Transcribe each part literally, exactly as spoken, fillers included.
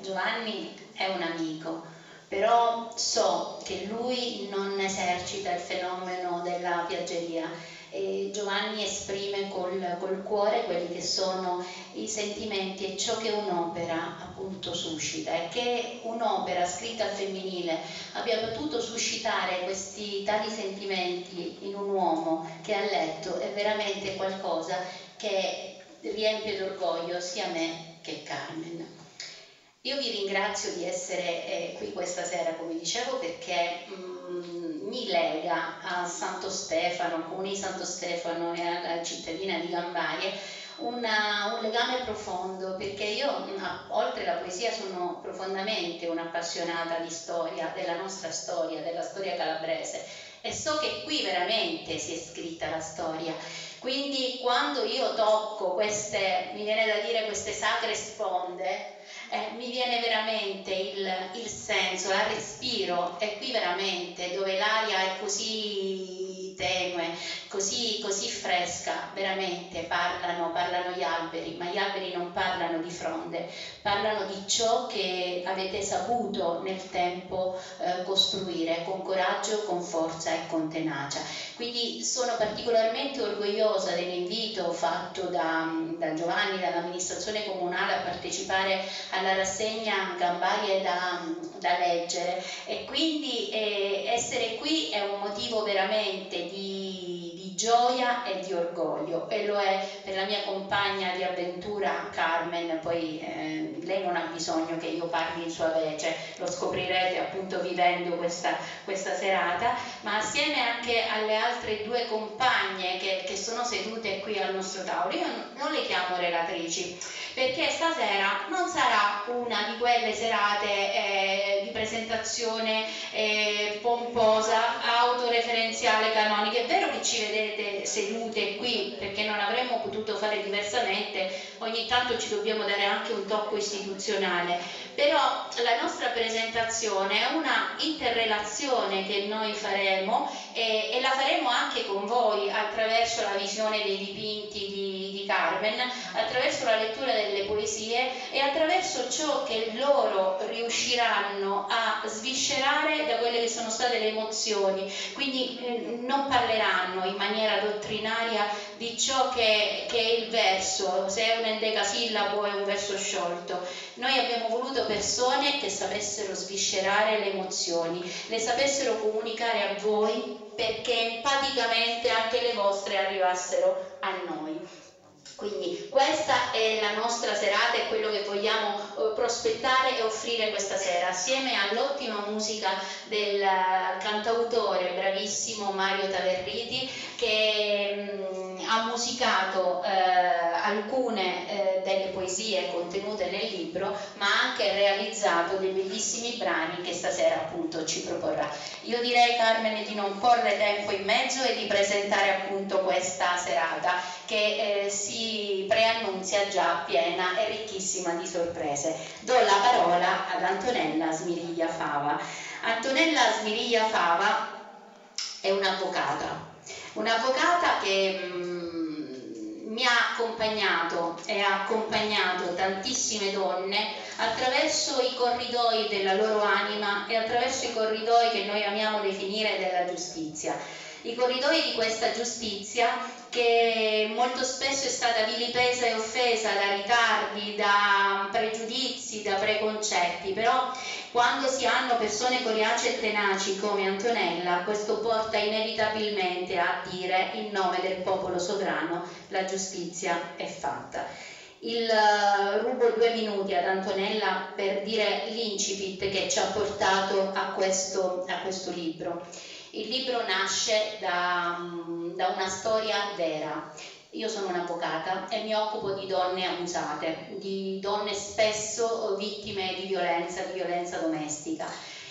Giovanni è un amico, però so che lui non esercita il fenomeno della piaggeria. E Giovanni esprime col, col cuore quelli che sono i sentimenti e ciò che un'opera appunto suscita, e che un'opera scritta al femminile abbia potuto suscitare questi tali sentimenti in un uomo che ha letto è veramente qualcosa che riempie d'orgoglio sia me che Carmen. Io vi ringrazio di essere eh, qui questa sera, come dicevo, perché mh, mi lega a Santo Stefano, al comune di Santo Stefano e alla cittadina di Gambarie una, un legame profondo, perché io, mh, oltre alla poesia, sono profondamente un'appassionata di storia, della nostra storia, della storia calabrese, e so che qui veramente si è scritta la storia. Quindi quando io tocco queste, mi viene da dire, queste sacre sponde, Eh, mi viene veramente il, il senso, la respiro, e qui veramente dove l'aria è così tenue, così, così fresca, veramente parlano, parlano gli alberi, ma gli alberi non parlano di fronde, parlano di ciò che avete saputo nel tempo eh, costruire con coraggio, con forza e con tenacia. Quindi sono particolarmente orgogliosa dell'invito fatto da, da Giovanni, dall'amministrazione comunale, a partecipare alla rassegna Gambarie da, da leggere, e quindi eh, essere qui è un motivo veramente di, di gioia e di orgoglio, e lo è per la mia compagna di avventura Carmen. Poi eh, lei non ha bisogno che io parli in sua vece, lo scoprirete appunto vivendo questa, questa serata, ma assieme anche alle altre due compagne che, che sono sedute qui al nostro tavolo. Io non le chiamo relatrici, perché stasera non sarà una di quelle serate eh, di presentazione eh, pomposa, autoreferenziale, canonica. È vero che ci vedete sedute qui perché non avremmo potuto fare diversamente, ogni tanto ci dobbiamo dare anche un tocco istituzionale, però la nostra presentazione è una interrelazione che noi faremo, e, e la faremo anche con voi attraverso la visione dei dipinti di, di Carmen, attraverso la lettura delle poesie e attraverso ciò che loro riusciranno a sviscerare da quelle che sono state le emozioni. Quindi eh, non parleranno in maniera dottrinaria di ciò che, che è il verso, se è un endecasillabo o è un verso sciolto. Noi abbiamo voluto persone che sapessero sviscerare le emozioni, le sapessero comunicare a voi, perché empaticamente anche le vostre arrivassero a noi. Quindi questa è la nostra serata, è quello che vogliamo eh, prospettare e offrire questa sera, assieme all'ottima musica del cantautore bravissimo Mario Taverriti, che mh, ha musicato eh, alcune eh, delle poesie contenute nel libro, ma ha anche realizzato dei bellissimi brani che stasera appunto ci proporrà. Io direi, Carmen, di non porre tempo in mezzo e di presentare appunto questa serata, che eh, si preannunzia già piena e ricchissima di sorprese. Do la parola ad Antonella Smiriglia Fava. Antonella Smiriglia Fava è un'avvocata, un'avvocata che mh, mi ha accompagnato e ha accompagnato tantissime donne attraverso i corridoi della loro anima e attraverso i corridoi che noi amiamo definire della giustizia. I corridoi di questa giustizia che molto spesso è stata vilipesa e offesa da ritardi, da pregiudizi, da preconcetti, però quando si hanno persone coriace e tenaci come Antonella, questo porta inevitabilmente a dire: in nome del popolo sovrano la giustizia è fatta. Il, uh, rubo due minuti ad Antonella per dire l'incipit che ci ha portato a questo, a questo libro. Il libro nasce da, da una storia vera. Io sono un'avvocata e mi occupo di donne abusate, di donne spesso vittime di violenza, di violenza domestica.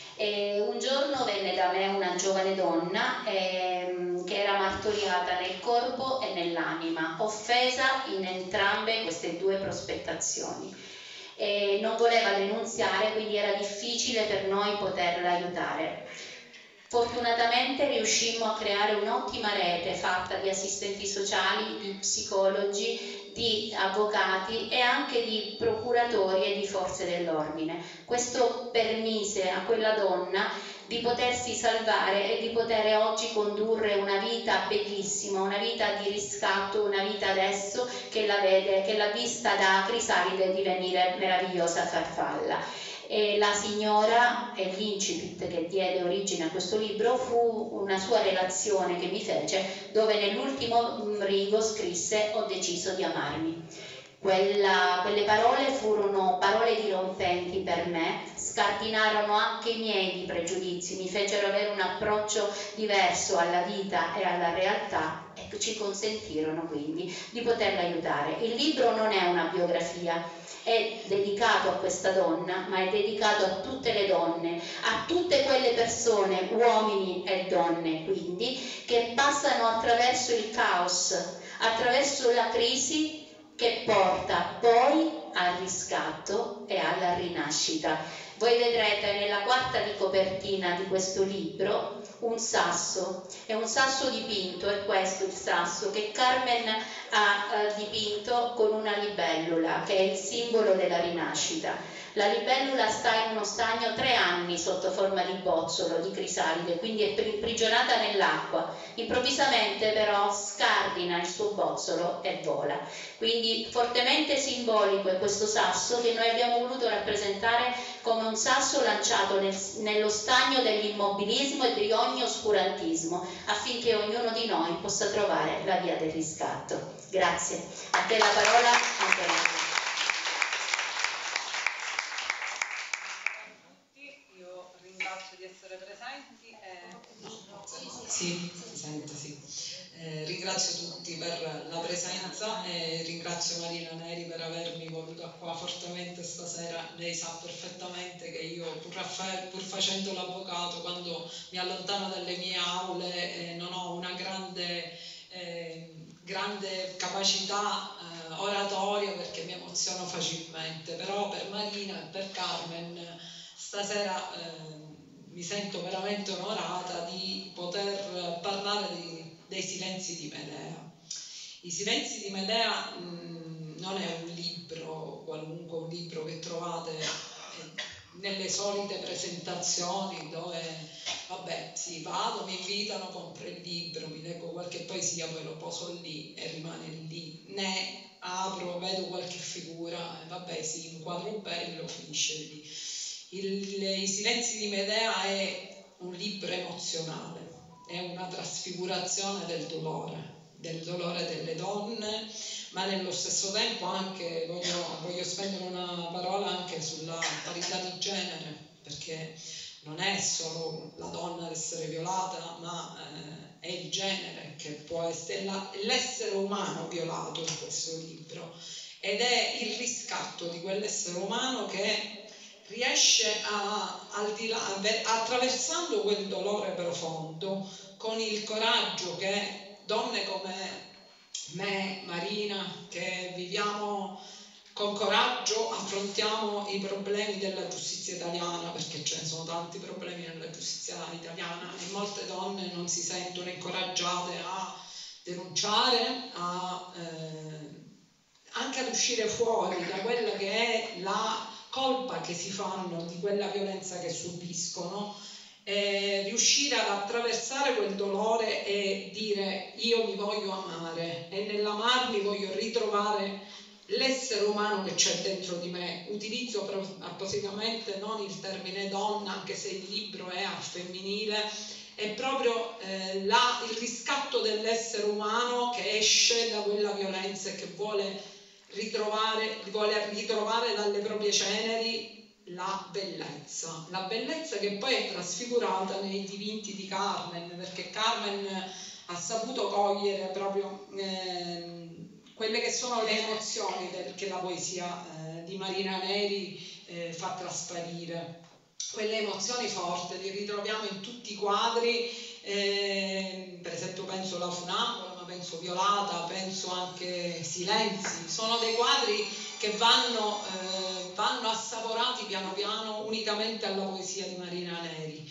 E un giorno venne da me una giovane donna eh, che era martoriata nel corpo e nell'anima, offesa in entrambe queste due prospettazioni. E non voleva denunziare, quindi era difficile per noi poterla aiutare. Fortunatamente riuscimmo a creare un'ottima rete fatta di assistenti sociali, di psicologi, di avvocati e anche di procuratori e di forze dell'ordine. Questo permise a quella donna di potersi salvare e di poter oggi condurre una vita bellissima, una vita di riscatto, una vita adesso che la vede, che l'ha vista da crisalide divenire meravigliosa farfalla. E la signora, e l'incipit che diede origine a questo libro fu una sua relazione che mi fece, dove nell'ultimo rigo scrisse: ho deciso di amarmi. Quella, quelle parole furono parole dirompenti per me, scardinarono anche i miei pregiudizi, mi fecero avere un approccio diverso alla vita e alla realtà e ci consentirono quindi di poterla aiutare. Il libro non è una biografia, è dedicato a questa donna, ma è dedicato a tutte le donne, a tutte quelle persone, uomini e donne quindi, che passano attraverso il caos, attraverso la crisi che porta poi al riscatto e alla rinascita. Voi vedrete nella quarta di copertina di questo libro un sasso, è un sasso dipinto, è questo il sasso che Carmen ha eh, dipinto con una libellula, che è il simbolo della rinascita. La libellula sta in uno stagno tre anni sotto forma di bozzolo, di crisalide, quindi è imprigionata nell'acqua. Improvvisamente però scardina il suo bozzolo e vola. Quindi fortemente simbolico è questo sasso che noi abbiamo voluto rappresentare come un sasso lanciato nel, nello stagno dell'immobilismo e di ogni oscurantismo, affinché ognuno di noi possa trovare la via del riscatto. Grazie. A te la parola, Antonella. Io ringrazio di essere presenti. E... Sì, presente, sì. Eh, ringrazio tutti per la presenza e ringrazio Marina Neri per avermi voluta qua fortemente stasera. Lei sa perfettamente che io, pur, pur facendo l'avvocato, quando mi allontano dalle mie aule eh, non ho una grande, eh, grande capacità eh, oratoria, perché mi emoziono facilmente, però per Marina e per Carmen stasera eh, mi sento veramente onorata di poter parlare di dei silenzi di Medea. I silenzi di Medea mh, non è un libro qualunque, un libro che trovate eh, nelle solite presentazioni dove, vabbè, sì, vado, mi invitano, compro il libro, mi leggo qualche poesia, poi lo poso lì e rimane lì. Ne apro, vedo qualche figura, e vabbè, sì, un quadro bello, finisce lì. Il, I silenzi di Medea è un libro emozionale. È una trasfigurazione del dolore, del dolore delle donne, ma nello stesso tempo anche voglio, voglio spendere una parola anche sulla parità di genere, perché non è solo la donna ad essere violata, ma eh, è il genere che può essere, l'essere umano violato in questo libro, ed è il riscatto di quell'essere umano che riesce a, al di là, attraversando quel dolore profondo, con il coraggio che donne come me, Marina, che viviamo con coraggio, affrontiamo i problemi della giustizia italiana, perché ce ne sono tanti problemi nella giustizia italiana e molte donne non si sentono incoraggiate a denunciare, a, eh, anche ad uscire fuori da quella che è la colpa che si fanno di quella violenza che subiscono, eh, riuscire ad attraversare quel dolore e dire: io mi voglio amare e nell'amarmi voglio ritrovare l'essere umano che c'è dentro di me. Utilizzo appositamente non il termine donna, anche se il libro è al femminile, è proprio eh, la, il riscatto dell'essere umano che esce da quella violenza e che vuole ritrovare, vuole ritrovare dalle proprie ceneri la bellezza, la bellezza che poi è trasfigurata nei dipinti di Carmen, perché Carmen ha saputo cogliere proprio eh, quelle che sono le emozioni del, che la poesia eh, di Marina Neri eh, fa trasparire. Quelle emozioni forti li ritroviamo in tutti i quadri, eh, per esempio penso alla Funambola, ma penso Violata, penso anche Silenzi. Sono dei quadri che vanno, eh, vanno assaporati piano piano unicamente alla poesia di Marina Neri.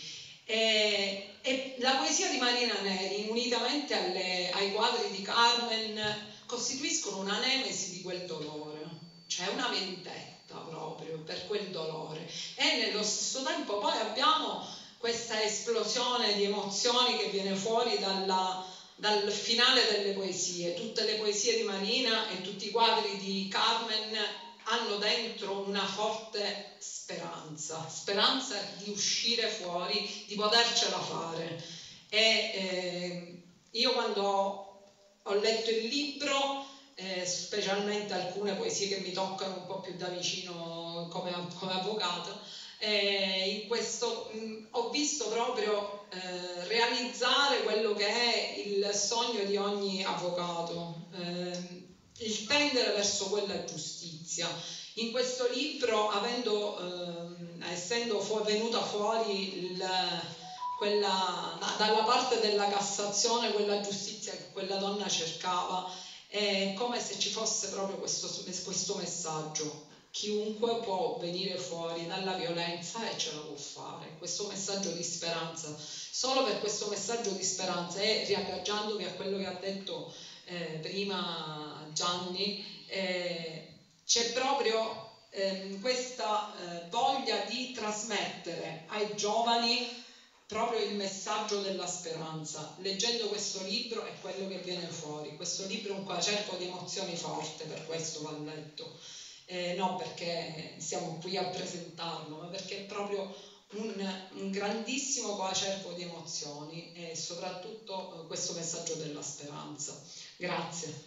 E, e la poesia di Marina Neri, unitamente alle, ai quadri di Carmen, costituiscono una nemesi di quel dolore, cioè una vendetta proprio per quel dolore. E nello stesso tempo poi abbiamo questa esplosione di emozioni che viene fuori dalla, dal finale delle poesie. Tutte le poesie di Marina e tutti i quadri di Carmen hanno dentro una forte speranza, speranza di uscire fuori, di potercela fare. E eh, io quando ho letto il libro, eh, specialmente alcune poesie che mi toccano un po' più da vicino come, come avvocato, eh, in questo mh, ho visto proprio eh, realizzare quello che è il sogno di ogni avvocato, eh, il tendere verso quella giustizia. In questo libro, avendo, eh, essendo fu venuta fuori il, quella, dalla parte della Cassazione quella giustizia che quella donna cercava, è come se ci fosse proprio questo, questo messaggio: chiunque può venire fuori dalla violenza e ce la può fare. Questo messaggio di speranza, solo per questo messaggio di speranza, e riagganciandomi a quello che ha detto eh, prima Gianni, eh, c'è proprio eh, questa eh, voglia di trasmettere ai giovani proprio il messaggio della speranza. Leggendo questo libro è quello che viene fuori. Questo libro è un coacervo di emozioni forte, per questo va letto. Eh, non perché siamo qui a presentarlo, ma perché è proprio un, un grandissimo coacervo di emozioni e soprattutto eh, questo messaggio della speranza. Grazie.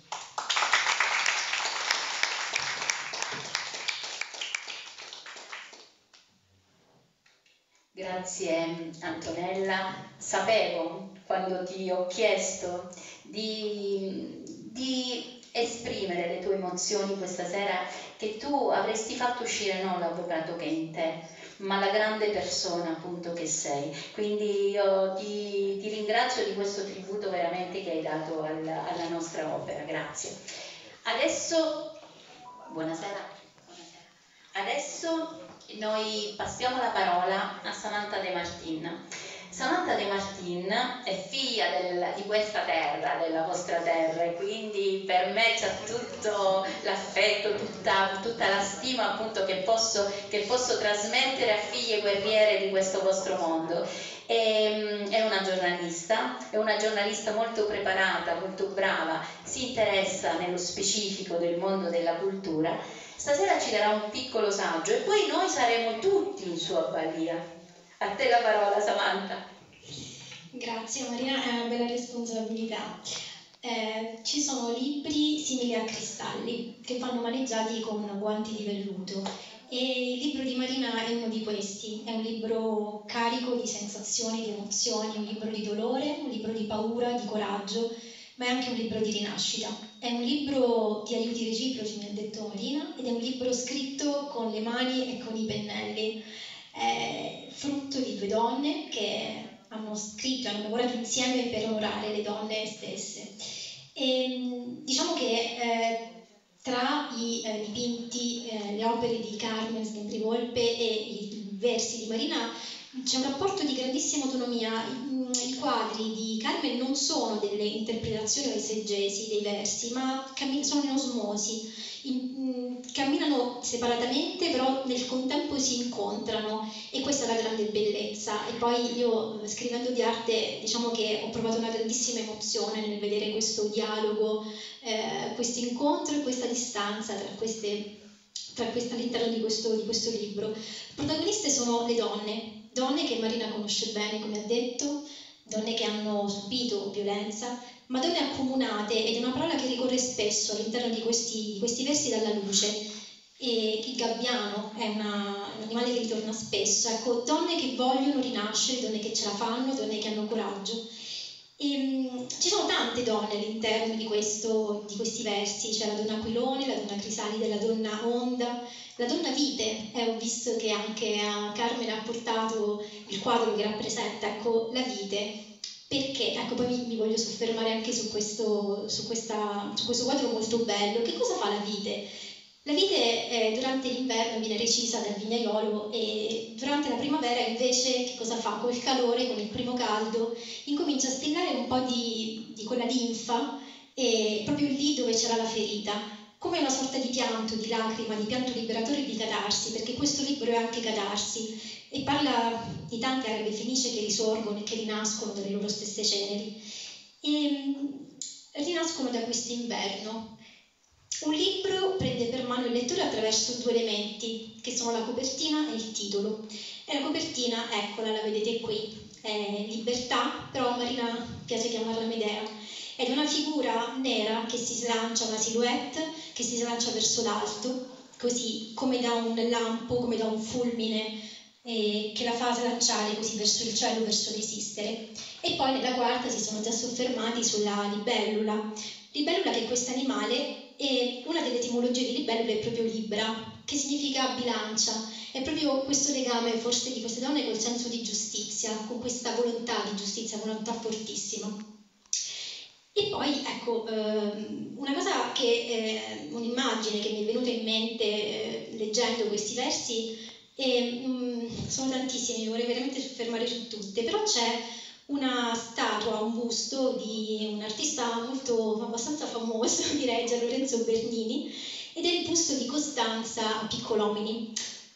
Grazie Antonella. Sapevo, quando ti ho chiesto di, di esprimere le tue emozioni questa sera, che tu avresti fatto uscire non l'avvocato che è in te, ma la grande persona appunto che sei. Quindi io ti, ti ringrazio di questo tributo veramente che hai dato al, alla nostra opera. Grazie. Adesso, buonasera. Buonasera. Adesso noi passiamo la parola a Samantha De Martin. Samantha De Martin è figlia del, di questa terra, della vostra terra, e quindi per me c'è tutto l'affetto, tutta, tutta la stima appunto che posso, che posso trasmettere a figlie guerriere di questo vostro mondo. E, è una giornalista, è una giornalista molto preparata, molto brava, si interessa nello specifico del mondo della cultura. Stasera ci darà un piccolo saggio e poi noi saremo tutti in sua balia. A te la parola, Samantha. Grazie Marina, è una bella responsabilità. Eh, ci sono libri simili a cristalli che vanno maneggiati con guanti di velluto, e il libro di Marina è uno di questi. È un libro carico di sensazioni, di emozioni, un libro di dolore, un libro di paura, di coraggio, ma è anche un libro di rinascita. È un libro di aiuti reciproci, mi ha detto Marina, ed è un libro scritto con le mani e con i pennelli. È frutto di due donne che hanno scritto, hanno lavorato insieme per onorare le donne stesse. E, diciamo che eh, tra i eh, dipinti, eh, le opere di Carmen Semprivolpe e i versi di Marina c'è un rapporto di grandissima autonomia. I quadri di Carmen non sono delle interpretazioni o esegesi dei versi, ma sono in osmosi, in, camminano separatamente, però nel contempo si incontrano, e questa è la grande bellezza. E poi io, scrivendo di arte, diciamo che ho provato una grandissima emozione nel vedere questo dialogo, eh, questo incontro e questa distanza tra queste, tra queste all'interno di questo, di questo libro. Le protagoniste sono le donne, donne che Marina conosce bene, come ha detto, donne che hanno subito violenza, ma donne accomunate, ed è una parola che ricorre spesso all'interno di questi, di questi versi, dalla luce. E il gabbiano è una, un animale che ritorna spesso. Ecco, donne che vogliono rinascere, donne che ce la fanno, donne che hanno coraggio. E, um, ci sono tante donne all'interno di, questo, di questi versi. C'è la donna Aquilone, la donna Crisalide, la donna Onda, la donna Vite. Eh, ho visto che anche a Carmen ha portato il quadro che rappresenta, ecco, la vite. Perché? Ecco, poi mi, mi voglio soffermare anche su questo, su, questa, su questo quadro molto bello. Che cosa fa la vite? La vite eh, durante l'inverno viene recisa dal vignaiolo, e durante la primavera invece che cosa fa? Col calore, con il primo caldo, incomincia a stillare un po' di, di quella linfa, e proprio lì dove c'era la ferita, come una sorta di pianto, di lacrima, di pianto liberatore di catarsi, perché questo libro è anche catarsi e parla di tante arabe fenicie che risorgono e che rinascono dalle loro stesse ceneri. E rinascono da questo inverno. Un libro prende per mano il lettore attraverso due elementi, che sono la copertina e il titolo. E la copertina, eccola, la vedete qui, è Libertà, però a Marina piace chiamarla Medea. Ed è una figura nera che si slancia, una silhouette che si slancia verso l'alto, così come da un lampo, come da un fulmine, eh, che la fa slanciare così verso il cielo, verso l'esistere. E poi nella quarta si sono già soffermati sulla libellula. Libellula, che è questo animale, e una delle etimologie di libellula è proprio libra, che significa bilancia. È proprio questo legame forse di queste donne col senso di giustizia, con questa volontà di giustizia, volontà fortissima. E poi, ecco, ehm, una cosa che, eh, un'immagine che mi è venuta in mente eh, leggendo questi versi, e, mh, sono tantissime, mi vorrei veramente soffermare su tutte, però c'è una statua, un busto di un artista molto, abbastanza famoso, direi, Gian Lorenzo Bernini, ed è il busto di Costanza Piccolomini.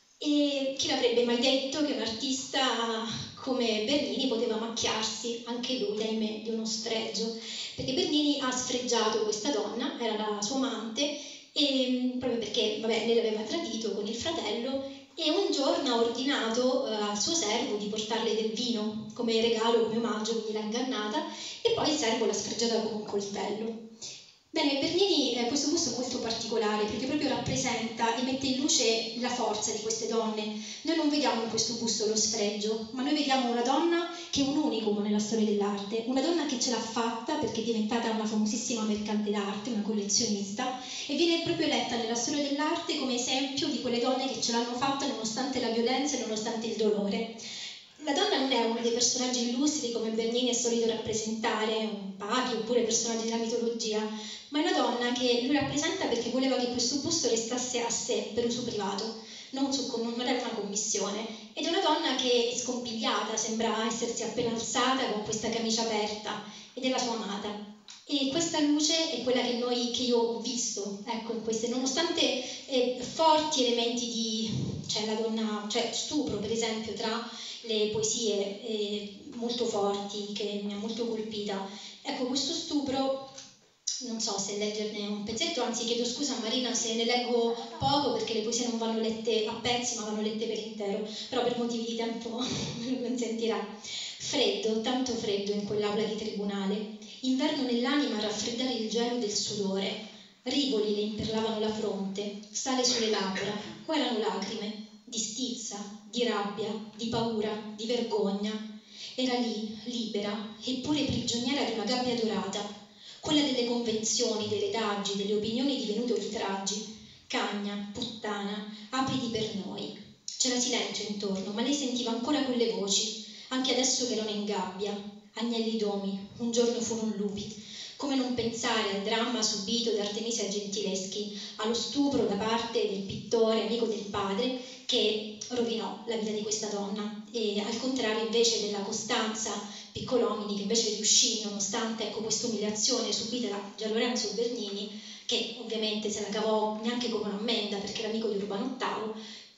E chi l'avrebbe mai detto che un artista come Bernini poteva macchiarsi, anche lui, ahimè, di uno sfregio, perché Bernini ha sfregiato questa donna, era la sua amante, e, proprio perché, vabbè, lei l'aveva tradito con il fratello, e un giorno ha ordinato eh, al suo servo di portarle del vino come regalo, come omaggio, quindi l'ha ingannata, e poi il servo l'ha sfregiata con un coltello. Bene, Bernini, eh, questo busto è molto particolare perché proprio rappresenta e mette in luce la forza di queste donne. Noi non vediamo in questo busto lo sfregio, ma noi vediamo una donna che è un unicum nella storia dell'arte, una donna che ce l'ha fatta perché è diventata una famosissima mercante d'arte, una collezionista, e viene proprio eletta nella storia dell'arte come esempio di quelle donne che ce l'hanno fatta nonostante la violenza e nonostante il dolore. La donna non è uno dei personaggi illustri come Bernini è solito rappresentare, un Papi oppure personaggi della mitologia, ma è una donna che lui rappresenta perché voleva che questo busto restasse a sé per uso privato, non, su, non era una commissione, ed è una donna che è scompigliata, sembra essersi appena alzata con questa camicia aperta, ed è la sua amata. E questa luce è quella che, noi, che io ho visto, ecco, in queste, nonostante eh, forti elementi di, cioè la donna, cioè stupro per esempio, tra le poesie eh, molto forti che mi ha molto colpita. Ecco, questo stupro, non so se leggerne un pezzetto, anzi chiedo scusa a Marina se ne leggo poco perché le poesie non vanno lette a pezzi ma vanno lette per intero, però per motivi di tempo me lo consentirà. Freddo, tanto freddo in quell'aula di tribunale, inverno nell'anima a raffreddare il gelo del sudore, rivoli le imperlavano la fronte, sale sulle labbra, o erano lacrime, di stizza, di rabbia, di paura, di vergogna. Era lì, libera, eppure prigioniera di una gabbia dorata, quella delle convenzioni, dei retaggi, delle opinioni divenute oltraggi. Cagna, puttana, apriti per noi. C'era silenzio intorno, ma lei sentiva ancora quelle voci, anche adesso che erano in gabbia. Agnelli domi, un giorno furono lupi. Come non pensare al dramma subito da Artemisia Gentileschi, allo stupro da parte del pittore, amico del padre, che rovinò la vita di questa donna, e al contrario invece della Costanza Piccolomini, che invece riuscì, nonostante ecco, questa umiliazione subita da Gian Lorenzo Bernini, che ovviamente se la cavò neanche come un'ammenda perché era amico di Urbano ottavo,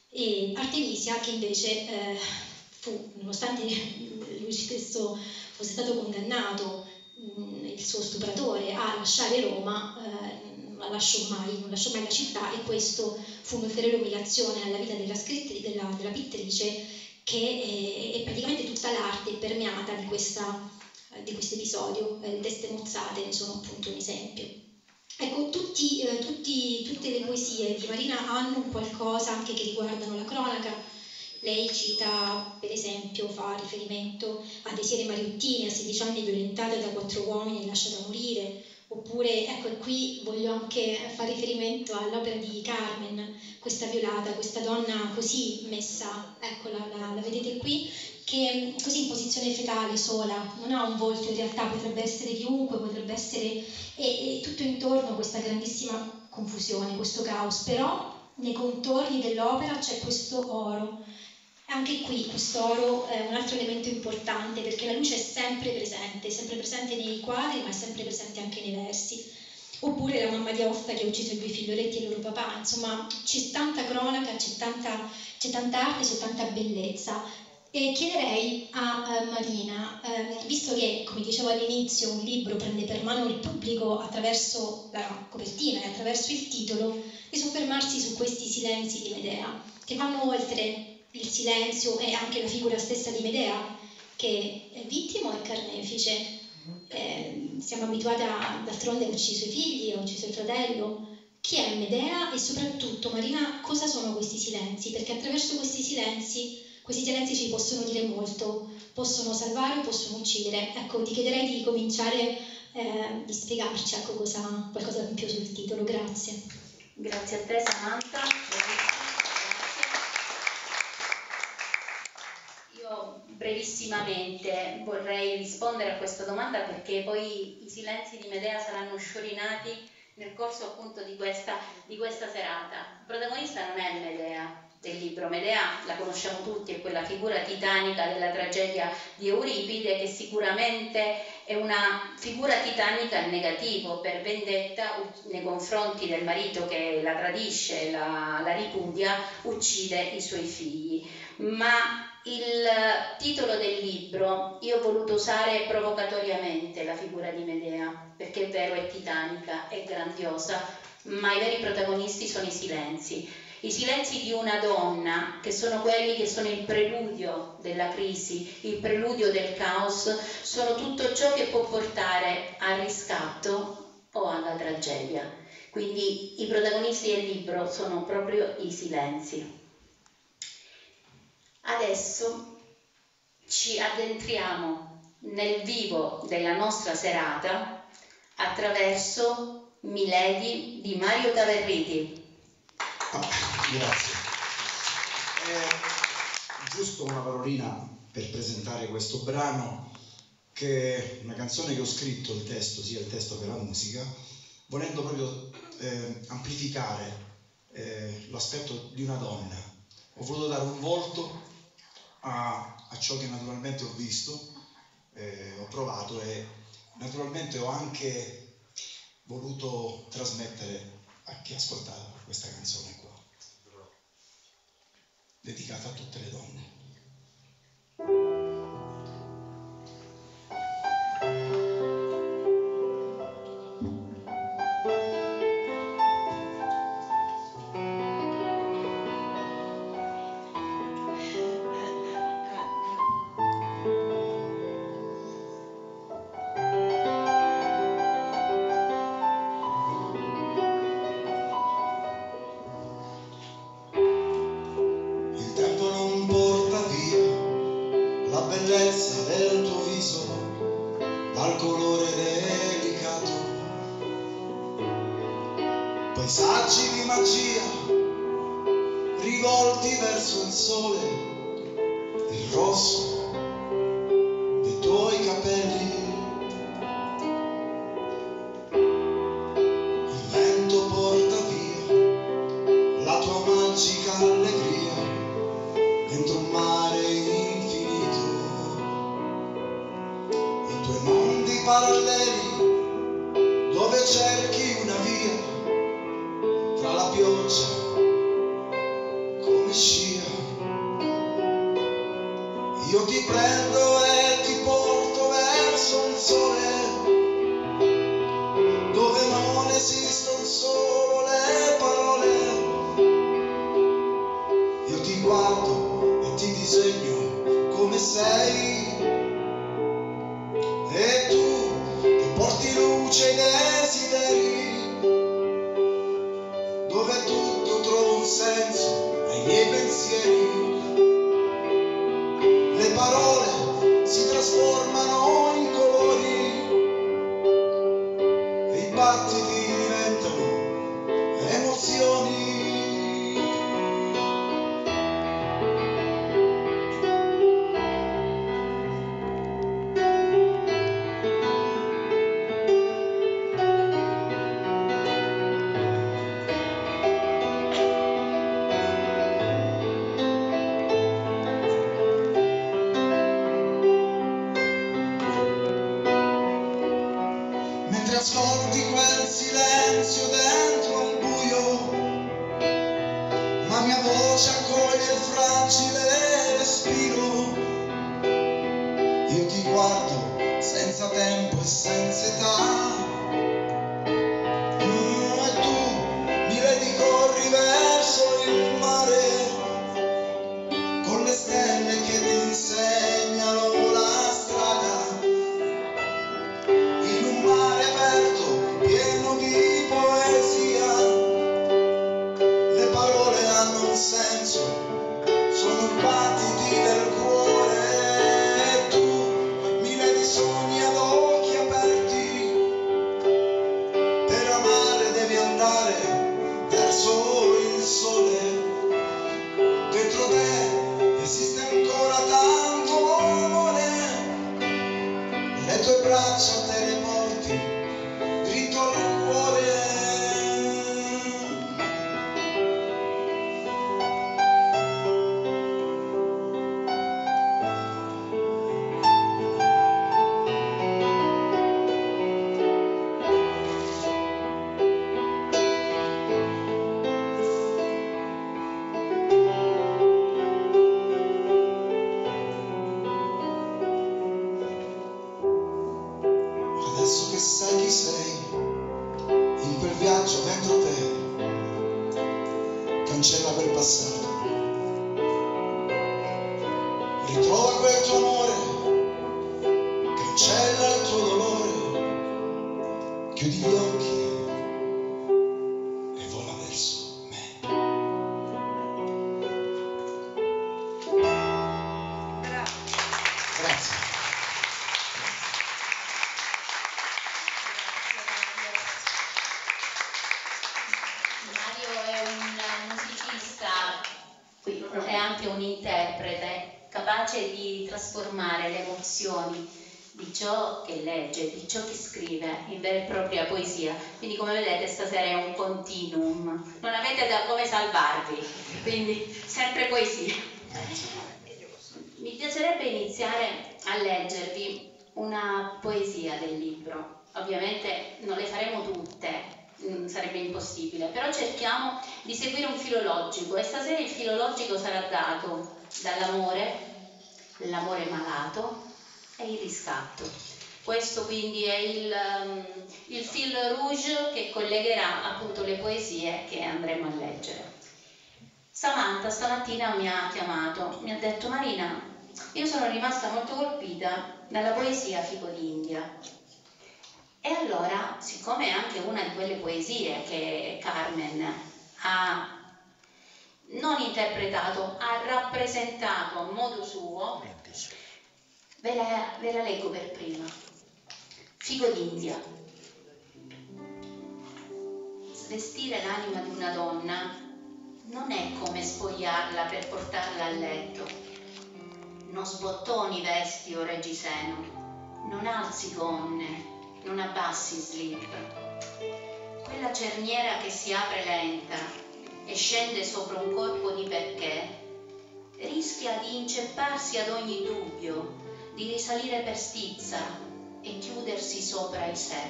e Artemisia che invece eh, fu, nonostante lui stesso fosse stato condannato, mh, il suo stupratore, a lasciare Roma, eh, non la lasciò mai, non lasciò mai la città, e questo fu un'ulteriore umiliazione alla vita della, della, della pittrice, che è, è praticamente tutta l'arte permeata di, questa, di questo episodio. Le teste mozzate ne sono appunto un esempio. Ecco, tutti, eh, tutti, tutte le poesie di Marina hanno qualcosa anche che riguardano la cronaca. Lei cita, per esempio, fa riferimento a Desirée Mariottini, a sedici anni violentata da quattro uomini e lasciata morire, oppure, ecco, qui voglio anche fare riferimento all'opera di Carmen, questa violata, questa donna così messa, ecco, la, la, la vedete qui, che così in posizione fetale, sola, non ha un volto, in realtà potrebbe essere chiunque, potrebbe essere, e, e tutto intorno questa grandissima confusione, questo caos, però nei contorni dell'opera c'è questo oro. Anche qui quest'oro è un altro elemento importante, perché la luce è sempre presente, è sempre presente nei quadri, ma è sempre presente anche nei versi. Oppure la mamma di Aosta che ha ucciso i due figlioletti e il loro papà. Insomma, c'è tanta cronaca, c'è tanta, c'è tanta arte, c'è tanta bellezza. E chiederei a uh, Marina, um, visto che, come dicevo all'inizio, un libro prende per mano il pubblico attraverso la copertina e attraverso il titolo, di soffermarsi su questi silenzi di Medea, che vanno oltre il silenzio e anche la figura stessa di Medea, che è vittima e carnefice. Eh, siamo abituati a, d'altronde, ha ucciso i figli, ha ucciso il fratello. Chi è Medea? E soprattutto, Marina, cosa sono questi silenzi? Perché attraverso questi silenzi, questi silenzi ci possono dire molto, possono salvare o possono uccidere. Ecco, ti chiederei di cominciare, eh, di spiegarci ecco, cosa, qualcosa in più sul titolo. Grazie. Grazie a te, Samantha. Io brevissimamente vorrei rispondere a questa domanda, perché poi i silenzi di Medea saranno sciorinati nel corso appunto di questa, di questa serata. Il protagonista non è Medea del libro. Medea la conosciamo tutti, è quella figura titanica della tragedia di Euripide, che sicuramente è una figura titanica in negativo, per vendetta nei confronti del marito che la tradisce, la, la ripudia, uccide i suoi figli. Ma il titolo del libro io ho voluto usare provocatoriamente la figura di Medea, perché è vero, è titanica, è grandiosa, ma i veri protagonisti sono i silenzi. I silenzi di una donna, che sono quelli che sono il preludio della crisi, il preludio del caos, sono tutto ciò che può portare al riscatto o alla tragedia. Quindi i protagonisti del libro sono proprio i silenzi. Adesso ci addentriamo nel vivo della nostra serata attraverso Milady di Mario Taverriti. Ah, grazie. Eh, giusto una parolina per presentare questo brano, che è una canzone che ho scritto, il testo, sia il testo che la musica, volendo proprio eh, amplificare eh, l'aspetto di una donna. Ho voluto dare un volto a, a ciò che naturalmente ho visto, eh, ho provato, e naturalmente ho anche voluto trasmettere a chi ascoltava questa canzone qua, dedicata a tutte le donne. Paesaggi di magia rivolti verso il sole, il rosso dei tuoi capelli, il vento porta via la tua magica allegria dentro un mare infinito, i tuoi mondi paralleli dove cerchi una via tra la pioggia come scia. Io ti prendo e ti porto verso un sole dove non esistono solo le parole. Io ti guardo e ti disegno come sei, e tu che porti luce ai desideri, dove tutto trova un senso ai miei pensieri. Le parole si trasformano in colori e i battiti diventano emozioni. ascolti quel silenzio dentro al buio, ma mia voce accoglie il fragile respiro. Io ti guardo senza tempo e senza età, mm, e tu mi vedi corri verso il mare, con le stelle che ti insegnano la strada, in un mare aperto pieno di poesia. Le parole hanno un senso, sono i battiti del cuore, e tu mi vedi sogni ad occhi aperti. Per amare devi andare verso il sole, dentro te esiste ancora tanto amore, le tue braccia te le porti dritto al cuore. Adesso che sai chi sei, in quel viaggio dentro te, cancella quel passato, ritrova quel tuo amore, cancella il tuo dolore, chiudi gli occhi e vola verso me. Grazie. Mario è un musicista, è anche un interprete, capace di trasformare le emozioni di ciò che legge, di ciò che scrive in vera e propria poesia. Quindi, come vedete, stasera è un continuum, non avete da come salvarvi, quindi sempre poesia. Mi piacerebbe iniziare a leggervi una poesia del libro. Ovviamente non le faremo tutte, sarebbe impossibile, però cerchiamo di seguire un filo logico, e stasera il filo logico sarà dato dall'amore, l'amore malato e il riscatto. Questo quindi è il, um, il fil rouge che collegherà appunto le poesie che andremo a leggere. Samantha stamattina mi ha chiamato, mi ha detto: Marina, io sono rimasta molto colpita dalla poesia Fico d'India. E allora, siccome è anche una di quelle poesie che Carmen ha non interpretato, ha rappresentato a modo suo, ve la, ve la leggo per prima. Fico d'India. Svestire l'anima di una donna non è come spogliarla per portarla a letto. Non sbottoni vesti o reggiseno, non alzi gonne, non abbassi slip. Quella cerniera che si apre lenta e scende sopra un corpo di perché rischia di incepparsi ad ogni dubbio, di risalire per stizza e chiudersi sopra i sé.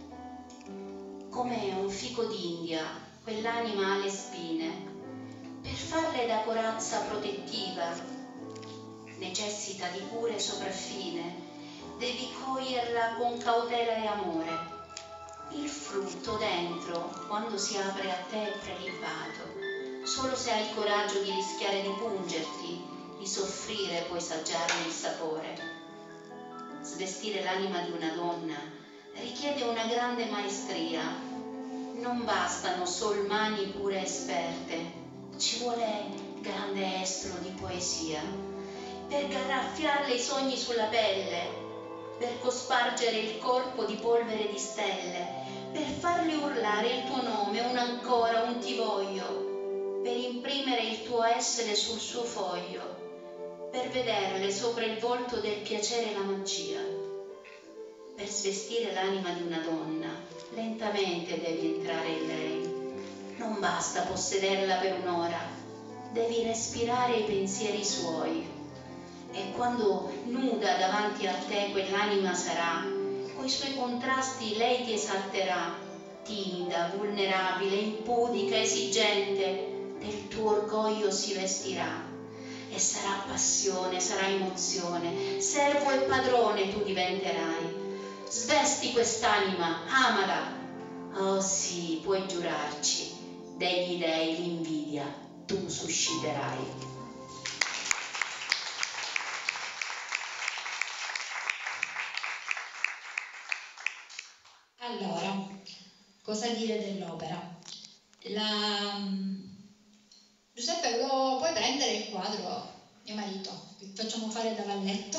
Come un fico d'India, quell'anima ha le spine. Per farle da corazza protettiva necessita di cure sopraffine. Devi coglierla con cautela e amore. Il frutto dentro, quando si apre a te, è prelibato. Solo se hai il coraggio di rischiare di pungerti, di soffrire, puoi assaggiarne il sapore. Svestire l'anima di una donna richiede una grande maestria. Non bastano sol mani pure esperte, ci vuole grande estro di poesia per garraffiarle i sogni sulla pelle, per cospargere il corpo di polvere di stelle, per farle urlare il tuo nome, un ancora, un ti voglio, per imprimere il tuo essere sul suo foglio, per vederle sopra il volto del piacere e la magia. Per svestire l'anima di una donna, lentamente devi entrare in lei. Non basta possederla per un'ora, devi respirare i pensieri suoi. E quando nuda davanti a te quell'anima sarà, coi suoi contrasti lei ti esalterà, timida, vulnerabile, impudica, esigente, del tuo orgoglio si vestirà. E sarà passione, sarà emozione, servo e padrone tu diventerai. Svesti quest'anima, amala. Oh sì, puoi giurarci, degli dei l'invidia tu susciterai. Allora, cosa dire dell'opera? La... Giuseppe, lo puoi prendere il quadro, mio marito, che facciamo fare da Valletto.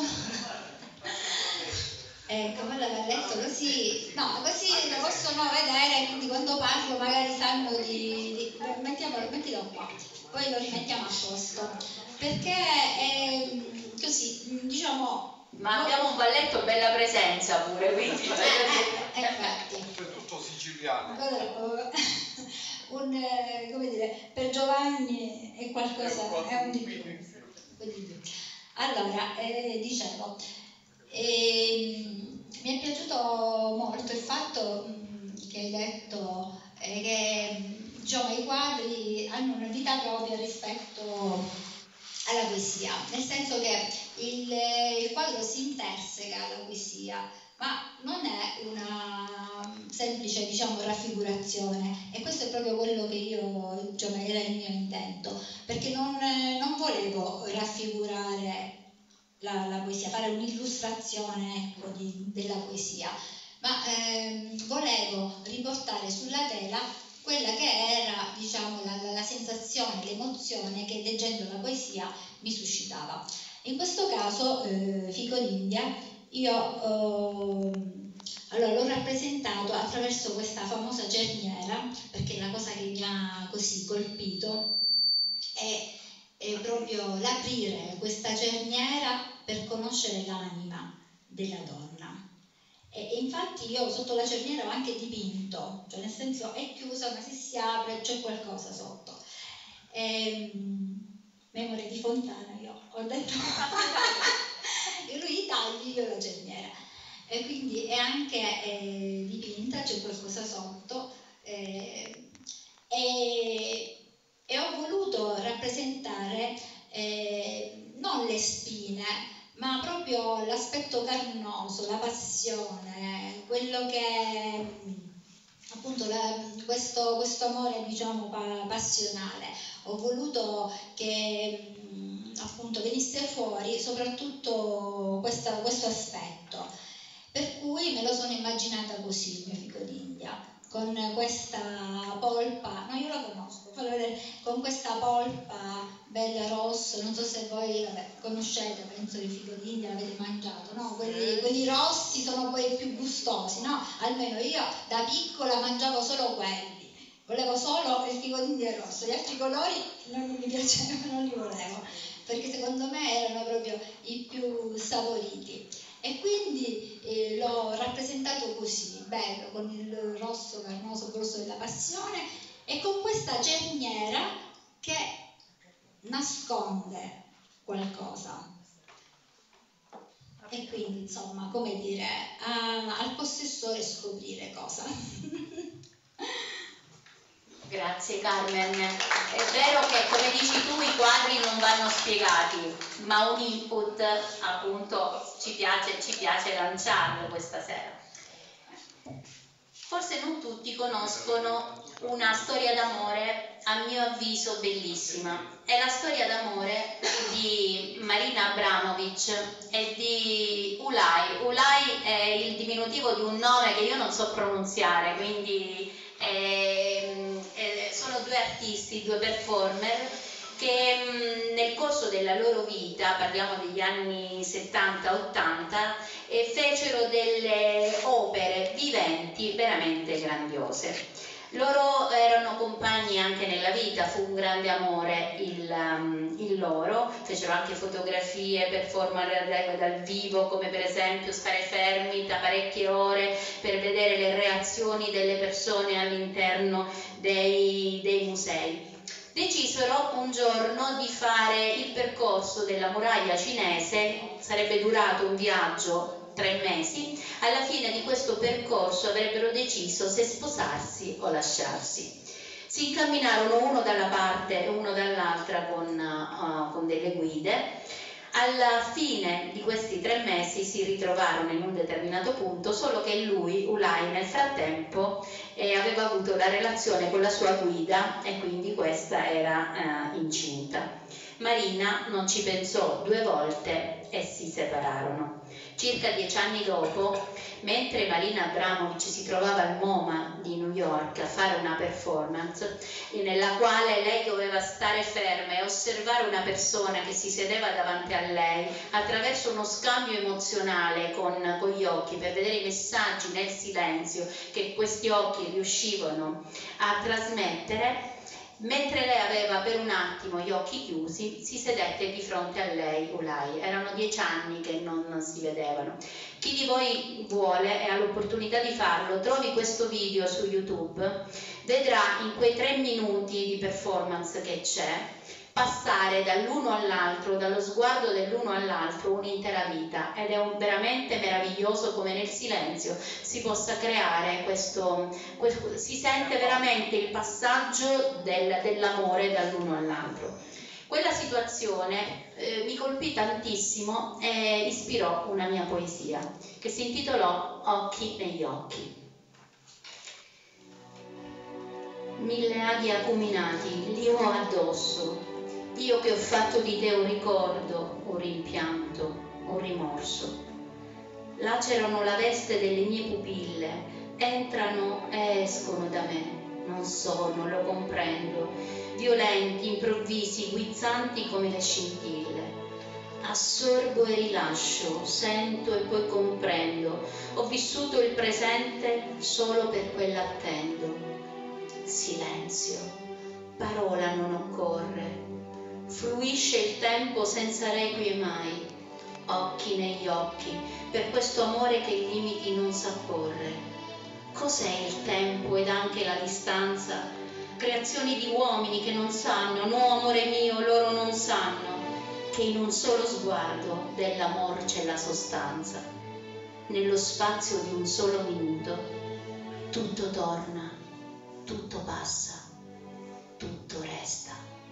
Ecco, fa da Valletto così, no, così lo possono vedere, quindi quando parlo magari sanno di... di mettiamolo, mettilo qua, poi lo rimettiamo a posto, perché è così, diciamo... Ma abbiamo un Valletto bella presenza pure, quindi... Eh, infatti. È tutto siciliano. Un, eh, come dire, per Giovanni è qualcosa, è un di più. Allora, eh, dicevo, eh, mi è piaciuto molto il fatto mh, che hai detto eh, che diciamo, i quadri hanno una vita propria rispetto alla poesia, nel senso che il, il quadro si interseca alla poesia, ma non è una semplice, diciamo, raffigurazione, e questo è proprio quello che io, diciamo, era il mio intento, perché non, non volevo raffigurare la, la poesia, fare un'illustrazione, ecco, di, della poesia, ma ehm, volevo riportare sulla tela quella che era, diciamo, la, la sensazione, l'emozione che leggendo la poesia mi suscitava. In questo caso, eh, Fico d'India, io eh, allora, l'ho rappresentato attraverso questa famosa cerniera, perché la cosa che mi ha così colpito è, è proprio l'aprire questa cerniera per conoscere l'anima della donna. E, e infatti io sotto la cerniera ho anche dipinto, cioè nel senso è chiusa ma se si apre c'è qualcosa sotto. E, memoria di Fontana, io ho detto e lui tagli, io la cerniera, e quindi è anche eh, dipinta, c'è qualcosa sotto, eh, e, e ho voluto rappresentare eh, non le spine, ma proprio l'aspetto carnoso, la passione, quello che appunto la, questo, questo amore, diciamo, pa, passionale. Ho voluto che appunto venisse fuori soprattutto questa, questo aspetto, per cui me lo sono immaginata così il mio Fico d'India, con questa polpa, no, io la conosco, fallo vedere, con questa polpa bella rossa, non so se voi vabbè, conoscete, penso il Fico d'India, l'avete mangiato, no? Quelli, quelli rossi sono quelli più gustosi, no? Almeno io da piccola mangiavo solo quelli. Volevo solo il Fico d'India rosso, gli altri colori non mi piacevano, non li volevo, perché secondo me erano proprio i più saporiti. E quindi eh, l'ho rappresentato così, bello, con il rosso carnoso, rosso della passione, e con questa cerniera che nasconde qualcosa. E quindi, insomma, come dire, a, al possessore scoprire cosa. Grazie Carmen. È vero che, come dici tu, i quadri non vanno spiegati, ma un input appunto ci piace, ci piace lanciarlo questa sera. Forse non tutti conoscono una storia d'amore, a mio avviso bellissima. È la storia d'amore di Marina Abramovic e di Ulay. Ulay è il diminutivo di un nome che io non so pronunziare, quindi è, è, sono due artisti, due performer che mh, nel corso della loro vita, parliamo degli anni settanta ottanta, eh, fecero delle opere viventi veramente grandiose. Loro erano compagni anche nella vita, fu un grande amore il, um, il loro, fecero anche fotografie, performance dal, dal vivo, come per esempio stare fermi da parecchie ore per vedere le reazioni delle persone all'interno dei, dei musei. Decisero un giorno di fare il percorso della muraglia cinese, sarebbe durato un viaggio tre mesi, alla fine di questo percorso avrebbero deciso se sposarsi o lasciarsi. Si incamminarono uno dalla parte e uno dall'altra con, uh, con delle guide. Alla fine di questi tre mesi si ritrovarono in un determinato punto, solo che lui, Ulai, nel frattempo eh, aveva avuto la relazione con la sua guida e quindi questa era eh, incinta. Marina non ci pensò due volte e si separarono. Circa dieci anni dopo, mentre Marina Abramovic si trovava al MoMA di New York a fare una performance nella quale lei doveva stare ferma e osservare una persona che si sedeva davanti a lei attraverso uno scambio emozionale con, con gli occhi per vedere i messaggi nel silenzio che questi occhi riuscivano a trasmettere, mentre lei aveva per un attimo gli occhi chiusi, si sedette di fronte a lei Ulai. Erano dieci anni che non si vedevano. Chi di voi vuole e ha l'opportunità di farlo, trovi questo video su YouTube, vedrà in quei tre minuti di performance che c'è passare dall'uno all'altro, dallo sguardo dell'uno all'altro, un'intera vita, ed è un, veramente meraviglioso come nel silenzio si possa creare questo, questo si sente veramente il passaggio del, dell'amore dall'uno all'altro. Quella situazione eh, mi colpì tantissimo e ispirò una mia poesia che si intitolò Occhi negli occhi. Mille aghi acuminati li ho addosso, io che ho fatto di te un ricordo, un rimpianto, un rimorso. Lacerano la veste delle mie pupille, entrano e escono da me, non so, non lo comprendo, violenti, improvvisi, guizzanti come le scintille. Assorbo e rilascio, sento e poi comprendo, ho vissuto il presente solo per quell'attendo. Silenzio, parola non occorre, fluisce il tempo senza requie mai, occhi negli occhi, per questo amore che i limiti non sa porre. Cos'è il tempo ed anche la distanza? Creazioni di uomini che non sanno, no amore mio, loro non sanno, che in un solo sguardo dell'amor c'è la sostanza. Nello spazio di un solo minuto, tutto torna, tutto passa, tutto resta.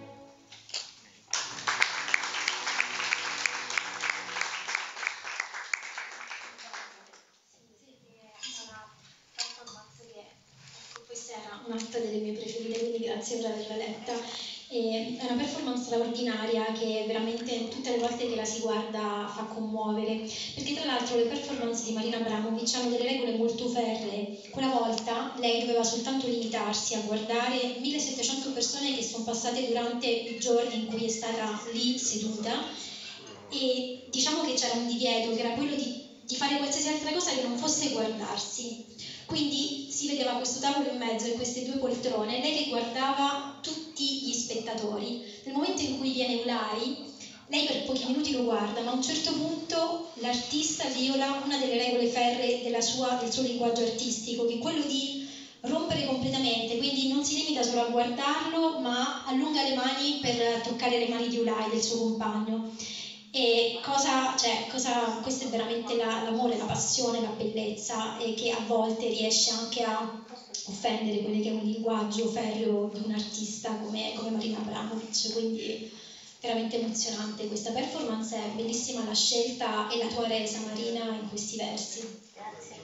Questa era un'altra delle mie preferite, quindi grazie per averla letta. E è una performance straordinaria che veramente tutte le volte che la si guarda fa commuovere, perché tra l'altro le performance di Marina Abramovic hanno delle regole molto ferree. Quella volta lei doveva soltanto limitarsi a guardare millesettecento persone che sono passate durante i giorni in cui è stata lì seduta, e diciamo che c'era un divieto che era quello di, di fare qualsiasi altra cosa che non fosse guardarsi. Quindi si vedeva questo tavolo in mezzo e queste due poltrone, lei che guardava tutti gli spettatori. Nel momento in cui viene Ulai, lei per pochi minuti lo guarda, ma a un certo punto l'artista viola una delle regole ferree della sua, del suo linguaggio artistico, che è quello di rompere completamente, quindi non si limita solo a guardarlo, ma allunga le mani per toccare le mani di Ulai, del suo compagno. E cosa, cioè, cosa, questo è veramente l'amore, la, la passione, la bellezza, e che a volte riesce anche a offendere quello che è un linguaggio ferreo di un artista come, come Marina Abramovic. Quindi veramente emozionante questa performance, è bellissima la scelta e la tua resa, Marina, in questi versi. Grazie.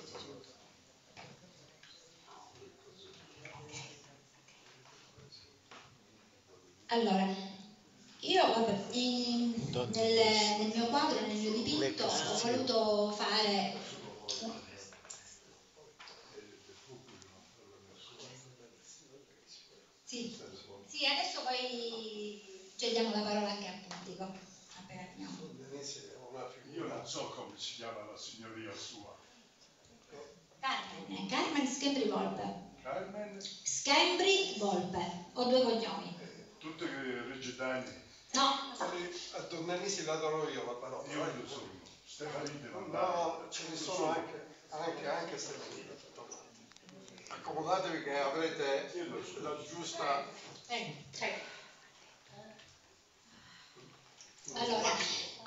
Allora, io vabbè, in, nel, nel mio quadro, nel mio dipinto, ho voluto fare sì, sì, adesso poi cediamo la parola anche al pubblico. Appena finiamo. Io non so come si chiama la signoria sua. Carmen, Carmen Schembri Volpe. Carmen? Schembri Volpe, ho due cognomi. Tutte regitane. No. A Dornanisi la darò io la parola. Io lo so, Stefanini non No, ce ne sono anche, anche, anche Stefanini. Accomodatevi che avrete la giusta... Eh, allora,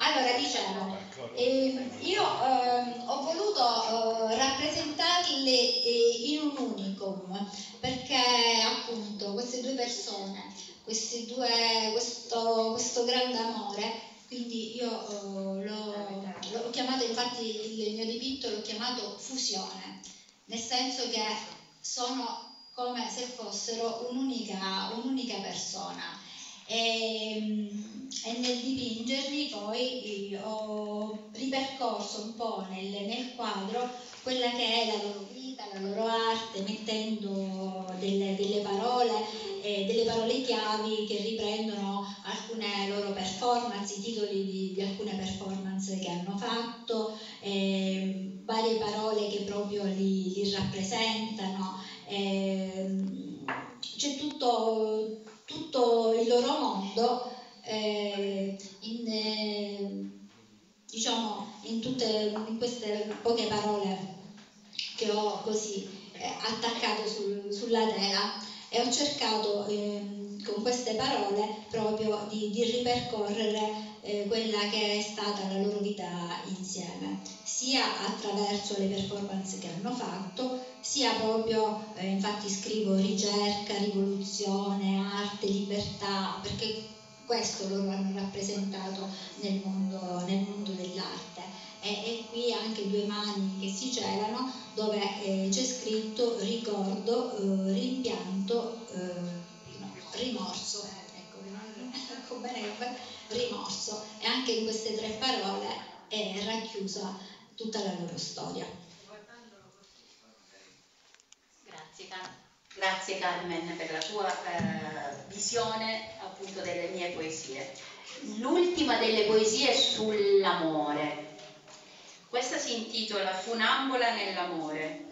Allora, dicevo, eh, io eh, ho voluto eh, rappresentarli eh, in un unicum, perché appunto queste due persone, questi due, questo, questo grande amore, quindi io eh, l'ho chiamato, infatti il mio dipinto l'ho chiamato fusione, nel senso che sono come se fossero un'unica, un'unica persona. E, e nel dipingerli poi ho ripercorso un po' nel, nel quadro quella che è la loro vita, la loro arte, mettendo delle, delle parole, eh, delle parole chiavi che riprendono alcune loro performance, i titoli di, di alcune performance che hanno fatto, eh, varie parole che proprio li, li rappresentano. Eh, c'è tutto tutto il loro mondo eh, in, eh, diciamo in tutte in queste poche parole che ho così eh, attaccato sul, sulla tela, e ho cercato eh, con queste parole proprio di, di ripercorrere eh, quella che è stata la loro vita insieme, sia attraverso le performance che hanno fatto, sia proprio, eh, infatti scrivo ricerca, rivoluzione, arte, libertà, perché questo loro hanno rappresentato nel mondo, nel mondo dell'arte. E, e qui anche due mani che si celano, dove eh, c'è scritto ricordo, eh, rimpianto, eh, no, rimorso, ecco, ecco bene, rimorso, e anche in queste tre parole è racchiusa tutta la loro storia. Grazie, Grazie Carmen per la tua eh, visione appunto delle mie poesie. L'ultima delle poesie è sull'amore. Questa si intitola Funambola nell'amore.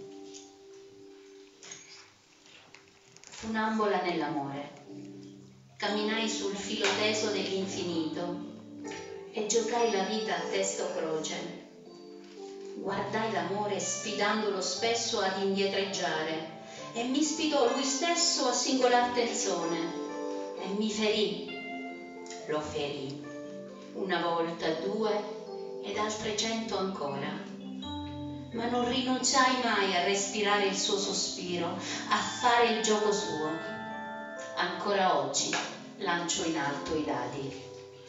Funambola nell'amore. Camminai sul filo teso dell'infinito e giocai la vita a testa o croce. Guardai l'amore sfidandolo spesso ad indietreggiare, e mi sfidò lui stesso a singolar tenzone, e mi ferì, lo ferì, una volta, due, ed altre cento ancora. Ma non rinunciai mai a respirare il suo sospiro, a fare il gioco suo. Ancora oggi lancio in alto i dadi.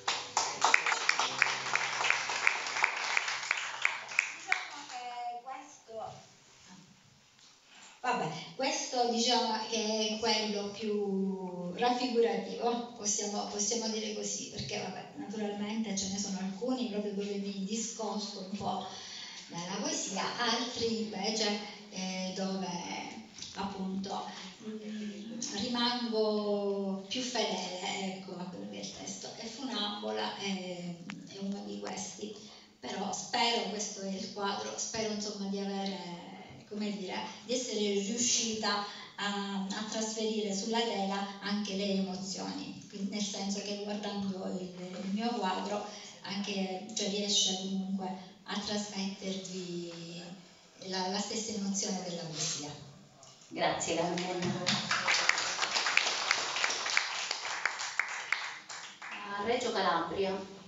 Vabbè, questo diciamo che è quello più raffigurativo, possiamo, possiamo dire così, perché vabbè, naturalmente ce ne sono alcuni proprio dove mi discosto un po' dalla poesia, altri invece eh, dove appunto mh, rimango più fedele, ecco, a quello che è il testo. E Funambola è, è uno di questi, però spero, questo è il quadro, spero insomma di avere, come dire, di essere riuscita a, a trasferire sulla tela anche le emozioni, quindi nel senso che guardando il, il mio quadro anche, cioè, riesce comunque a trasmettervi la, la stessa emozione della poesia. Grazie Carmen. A Reggio Calabria,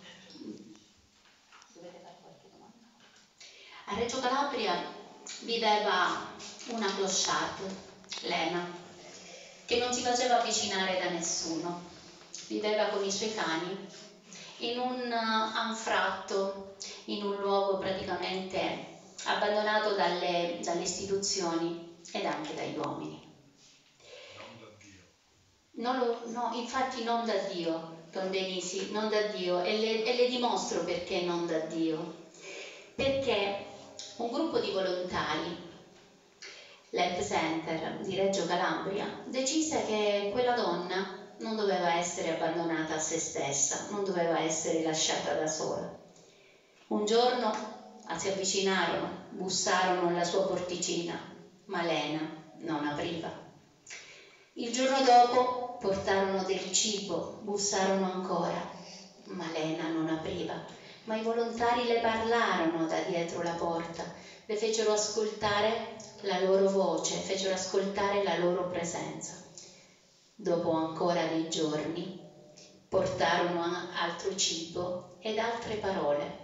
dovete fare qualche domanda? A Reggio Calabria viveva una clochard, Lena, che non si faceva avvicinare da nessuno. Viveva con i suoi cani in un anfratto, in un luogo praticamente abbandonato dalle, dalle istituzioni ed anche dagli uomini. Non da Dio. Non lo, no, infatti non da Dio, Don Denisi, non da Dio, e le, e le dimostro perché non da Dio. Perché un gruppo di volontari, l'Help Center di Reggio Calabria, decise che quella donna non doveva essere abbandonata a se stessa, non doveva essere lasciata da sola. Un giorno si avvicinarono, bussarono alla sua porticina, ma Lena non apriva. Il giorno dopo portarono del cibo, bussarono ancora, ma Lena non apriva. Ma i volontari le parlarono da dietro la porta, le fecero ascoltare la loro voce, fecero ascoltare la loro presenza. Dopo ancora dei giorni portarono altro cibo ed altre parole.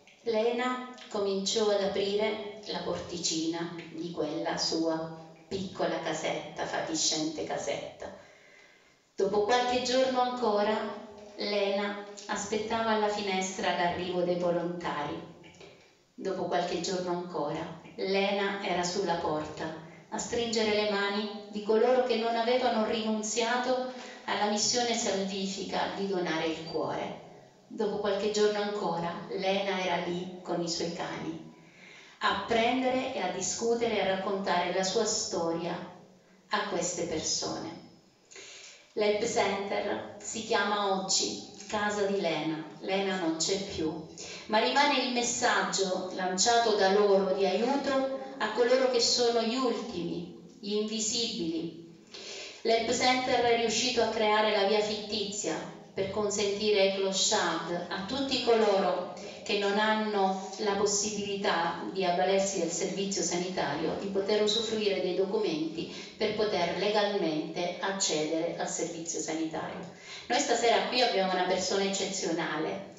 Lena cominciò ad aprire la porticina di quella sua piccola casetta, fatiscente casetta. Dopo qualche giorno ancora, Lena aspettava alla finestra l'arrivo dei volontari. Dopo qualche giorno ancora, Lena era sulla porta a stringere le mani di coloro che non avevano rinunziato alla missione salvifica di donare il cuore. Dopo qualche giorno ancora, Lena era lì con i suoi cani, a prendere e a discutere e a raccontare la sua storia a queste persone. L'Help Center si chiama oggi Casa di Lena. Lena non c'è più, ma rimane il messaggio lanciato da loro di aiuto a coloro che sono gli ultimi, gli invisibili. L'Help Center è riuscito a creare la via fittizia per consentire ai clochard, a tutti coloro che non hanno la possibilità di avvalersi del servizio sanitario, di poter usufruire dei documenti per poter legalmente accedere al servizio sanitario. Noi stasera qui abbiamo una persona eccezionale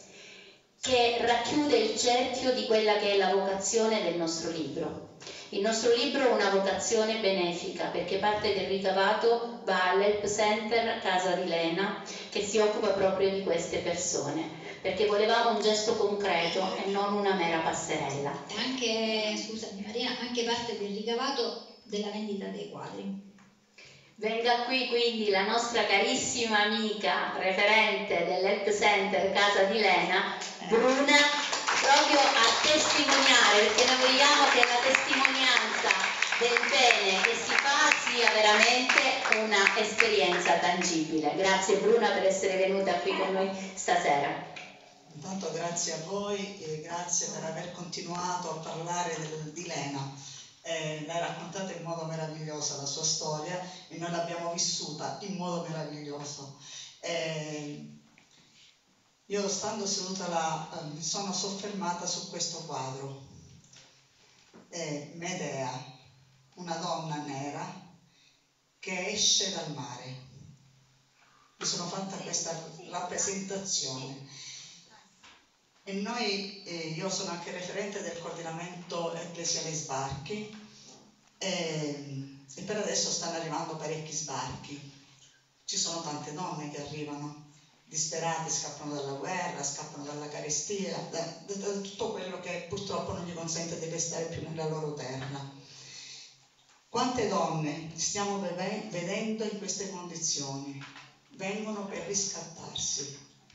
che racchiude il cerchio di quella che è la vocazione del nostro libro. Il nostro libro è una vocazione benefica perché parte del ricavato va all'Help Center Casa di Lena, che si occupa proprio di queste persone, perché volevamo un gesto concreto e non una mera passerella. E anche, scusami Maria, anche parte del ricavato della vendita dei quadri. Venga qui quindi la nostra carissima amica referente dell'Help Center Casa di Lena, Bruna, proprio a testimoniare, perché noi vogliamo che la testimonianza del bene che si fa sia veramente una esperienza tangibile. Grazie Bruna per essere venuta qui con noi stasera. Intanto grazie a voi e grazie per aver continuato a parlare del, di Lena. Eh, l'hai raccontata in modo meraviglioso la sua storia e noi l'abbiamo vissuta in modo meraviglioso. Eh, io stando seduta là eh, mi sono soffermata su questo quadro. Eh, Medea, una donna nera che esce dal mare. Mi sono fatta questa rappresentazione. E noi, eh, io sono anche referente del coordinamento ecclesiale sbarchi e, e per adesso stanno arrivando parecchi sbarchi. Ci sono tante donne che arrivano, disperate, scappano dalla guerra, scappano dalla carestia, da, da, da tutto quello che purtroppo non gli consente di restare più nella loro terra. Quante donne stiamo vedendo in queste condizioni? Vengono per riscattarsi.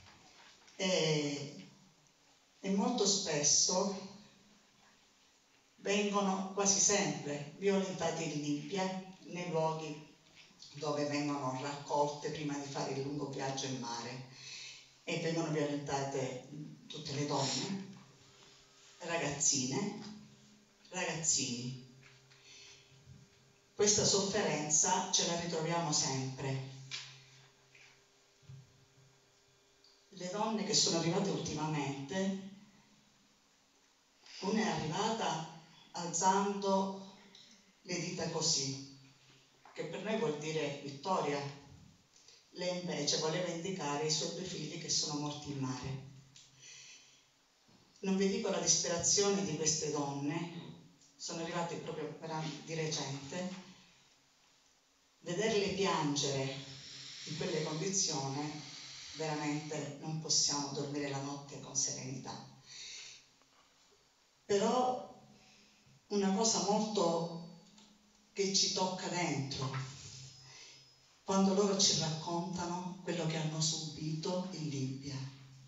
E, E molto spesso vengono quasi sempre violentati in Libia, nei luoghi dove vengono raccolte prima di fare il lungo viaggio in mare, e vengono violentate tutte le donne, ragazzine, ragazzini. Questa sofferenza ce la ritroviamo sempre. Le donne che sono arrivate ultimamente, una è arrivata alzando le dita così, che per noi vuol dire vittoria. Lei invece voleva indicare i suoi due figli che sono morti in mare. Non vi dico la disperazione di queste donne, sono arrivate proprio di recente. Vederle piangere in quelle condizioni, veramente non possiamo dormire la notte con serenità. Però una cosa molto che ci tocca dentro, quando loro ci raccontano quello che hanno subito in Libia.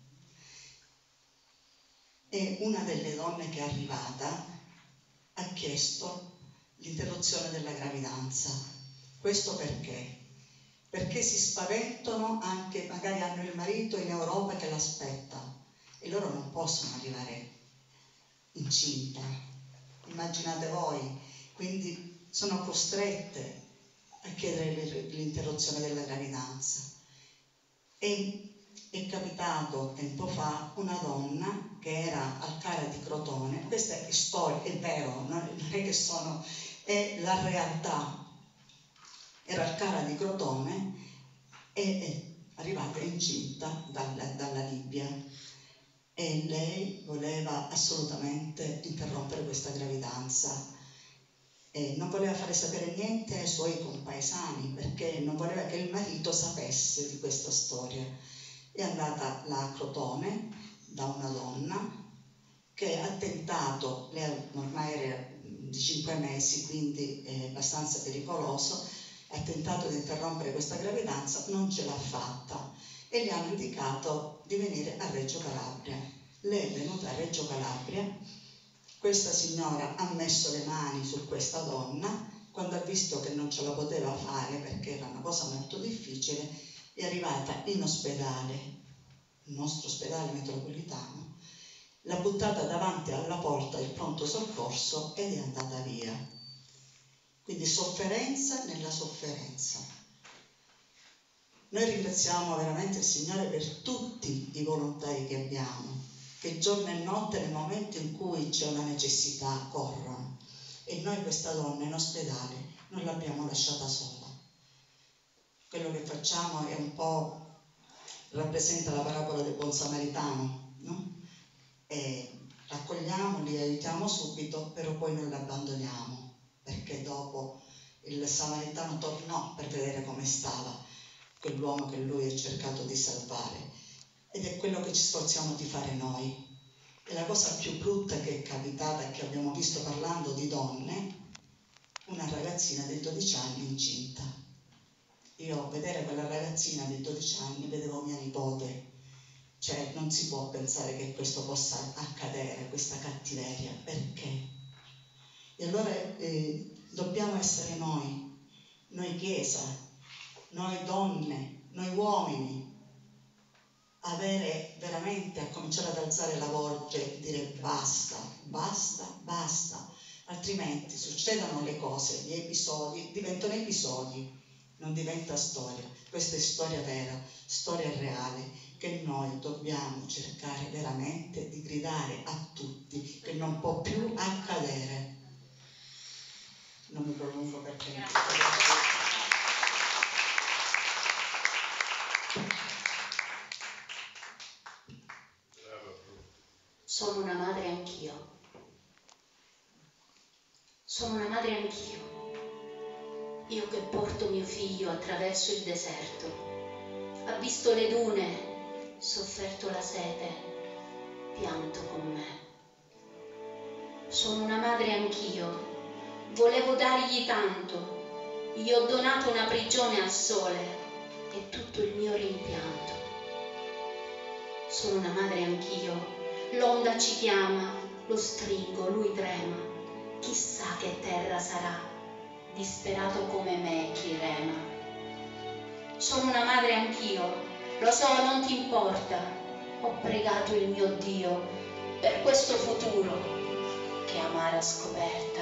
E una delle donne che è arrivata ha chiesto l'interruzione della gravidanza. Questo perché? Perché si spaventano, anche magari hanno il marito in Europa che l'aspetta e loro non possono arrivare incinta, immaginate voi, quindi sono costrette a chiedere l'interruzione della gravidanza. E è capitato tempo fa una donna che era al Cara di Crotone, questa è storia, è vero, non è che sono, è la realtà, era al Cara di Crotone e è arrivata incinta dalla, dalla Libia. e lei voleva assolutamente interrompere questa gravidanza. E non voleva fare sapere niente ai suoi compaesani perché non voleva che il marito sapesse di questa storia. È andata là a Crotone da una donna che ha tentato, lei ormai era di cinque mesi, quindi è abbastanza pericoloso, ha tentato di interrompere questa gravidanza, non ce l'ha fatta e le hanno indicato di venire a Reggio Calabria. Lei è venuta a Reggio Calabria, questa signora ha messo le mani su questa donna, quando ha visto che non ce la poteva fare perché era una cosa molto difficile, è arrivata in ospedale, il nostro ospedale metropolitano, l'ha buttata davanti alla porta del pronto soccorso ed è andata via. Quindi sofferenza nella sofferenza. Noi ringraziamo veramente il Signore per tutti i volontari che abbiamo, che giorno e notte nel momento in cui c'è una necessità corrono. E noi questa donna in ospedale non l'abbiamo lasciata sola. Quello che facciamo è un po', rappresenta la parabola del buon samaritano, no? E raccogliamo, li aiutiamo subito, però poi non li abbandoniamo, perché dopo il samaritano tornò per vedere come stava quell'uomo che lui ha cercato di salvare, ed è quello che ci sforziamo di fare noi. E la cosa più brutta che è capitata, che abbiamo visto parlando di donne, una ragazzina di dodici anni incinta. Io vedere quella ragazzina di dodici anni, vedevo mia nipote. Cioè non si può pensare che questo possa accadere, questa cattiveria, perché? E allora eh, dobbiamo essere noi, noi Chiesa, noi donne, noi uomini, avere veramente a cominciare ad alzare la voce e dire basta, basta, basta, altrimenti succedono le cose, gli episodi diventano episodi, non diventa storia. Questa è storia vera, storia reale, che noi dobbiamo cercare veramente di gridare a tutti che non può più accadere. Non mi prolungo perché... Sono una madre anch'io. Sono una madre anch'io. Io che porto mio figlio attraverso il deserto. Ha visto le dune, sofferto la sete, pianto con me. Sono una madre anch'io. Volevo dargli tanto. Gli ho donato una prigione al sole e tutto il mio rimpianto. Sono una madre anch'io. L'onda ci chiama, lo stringo, lui trema. Chissà che terra sarà, disperato come me chi rema. Sono una madre anch'io, lo so, non ti importa. Ho pregato il mio Dio per questo futuro, che amara scoperta.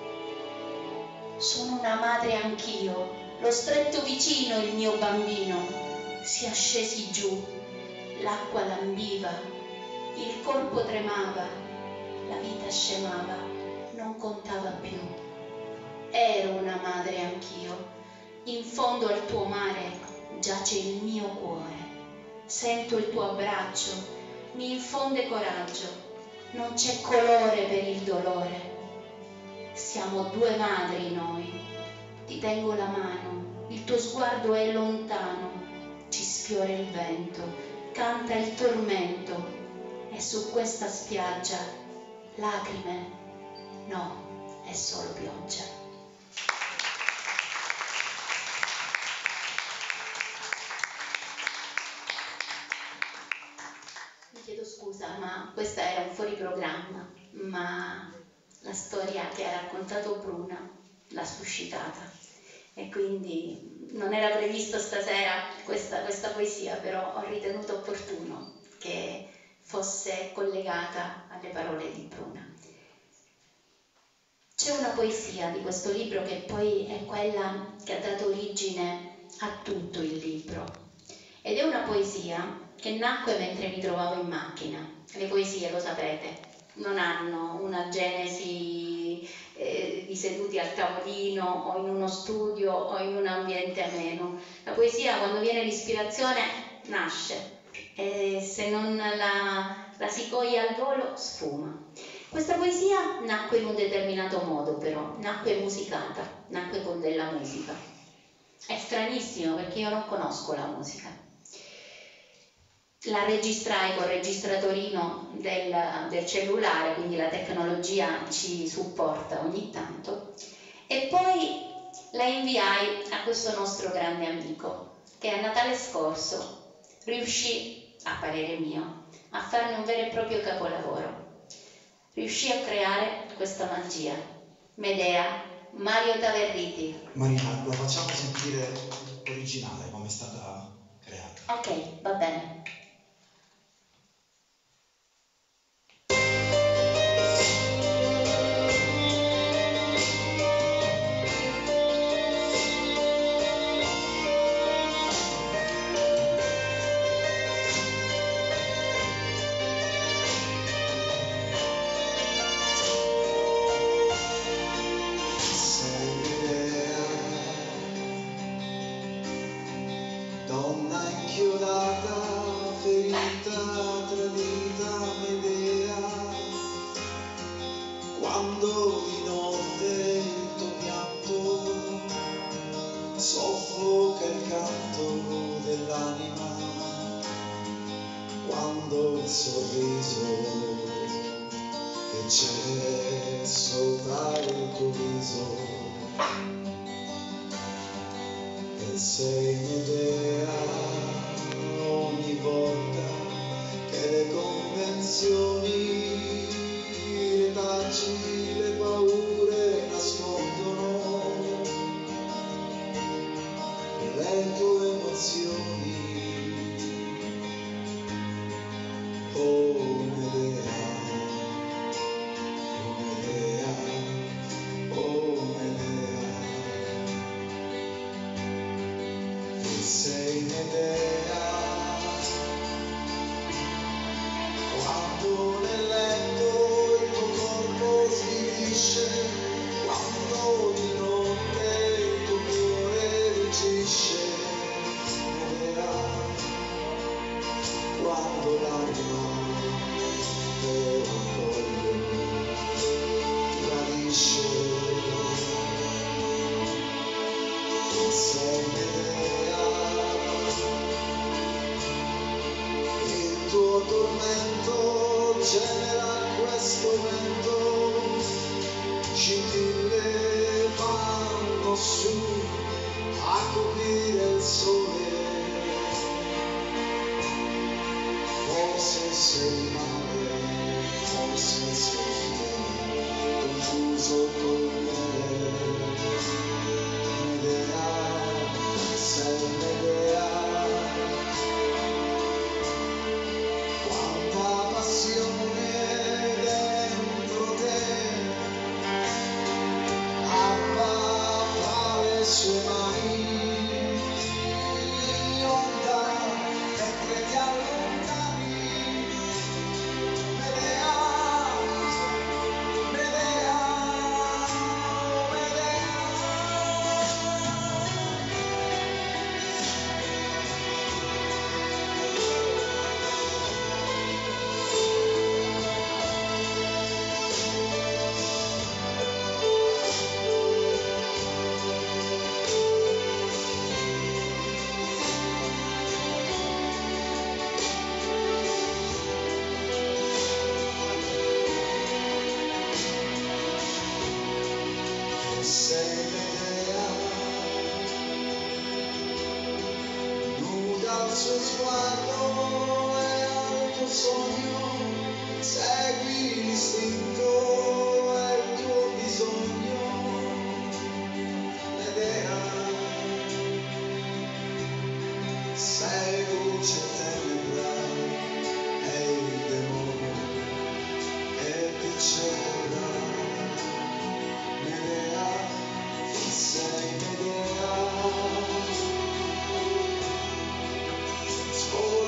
Sono una madre anch'io, l'ho stretto vicino il mio bambino. Si scesi giù, l'acqua lambiva. Il corpo tremava, la vita scemava, non contava più. Ero una madre anch'io. In fondo al tuo mare giace il mio cuore. Sento il tuo abbraccio, mi infonde coraggio. Non c'è colore per il dolore. Siamo due madri noi. Ti tengo la mano, il tuo sguardo è lontano. Ci sfiora il vento, canta il tormento. E su questa spiaggia lacrime, no, è solo pioggia. Mi chiedo scusa, ma questa era un fuori programma, ma la storia che ha raccontato Bruna l'ha suscitata e quindi non era previsto stasera questa, questa poesia, però ho ritenuto opportuno che fosse collegata alle parole di Bruna. C'è una poesia di questo libro che poi è quella che ha dato origine a tutto il libro ed è una poesia che nacque mentre mi trovavo in macchina. Le poesie, lo sapete, non hanno una genesi eh, di seduti al tavolino o in uno studio o in un ambiente ameno. La poesia, quando viene l'ispirazione, nasce. E se non la la sicoia al volo sfuma. Questa poesia nacque in un determinato modo però, nacque musicata, nacque con della musica. È stranissimo perché io non conosco la musica. La registrai col registratorino del, del cellulare, quindi la tecnologia ci supporta ogni tanto, e poi la inviai a questo nostro grande amico che a Natale scorso riuscì, a parere mio, a farne un vero e proprio capolavoro. Riuscì a creare questa magia. Medea, Mario Taverriti. Marina, la facciamo sentire originale, come è stata creata. Ok, va bene. Donna inchiodata, ferita, tradita, Medea, quando di notte il tuo pianto soffoca il canto dell'anima, quando il sorriso che c'è sopra il tuo viso, e sei Medea ogni volta che le convenzioni, i retaggi, le paure nascondono le tue emozioni. Oh Medea, oh Medea, oh Medea, sei Medea, quando nel letto il tuo corpo svilisce, quando di notte il tuo cuore rugisce, Medea, quando l'anima per orgoglio tradisce, sei Medea, il tuo tormento genera questo vento, scintille vanno su a coprire il sole, forse sei male, forse sei bene, confuso con me, Medea, sei Medea, quanta passione dentro te, Abba fra le sue mani, onda mentre ti allontani, Medea, Medea, Medea. Sei Medea, nuda al suo sguardo e al tuo sogno, segui l'istinto e il tuo bisogno, Medea, sei luce e tenebra e il demonio che ti cela, Medea, sei Medea, scuola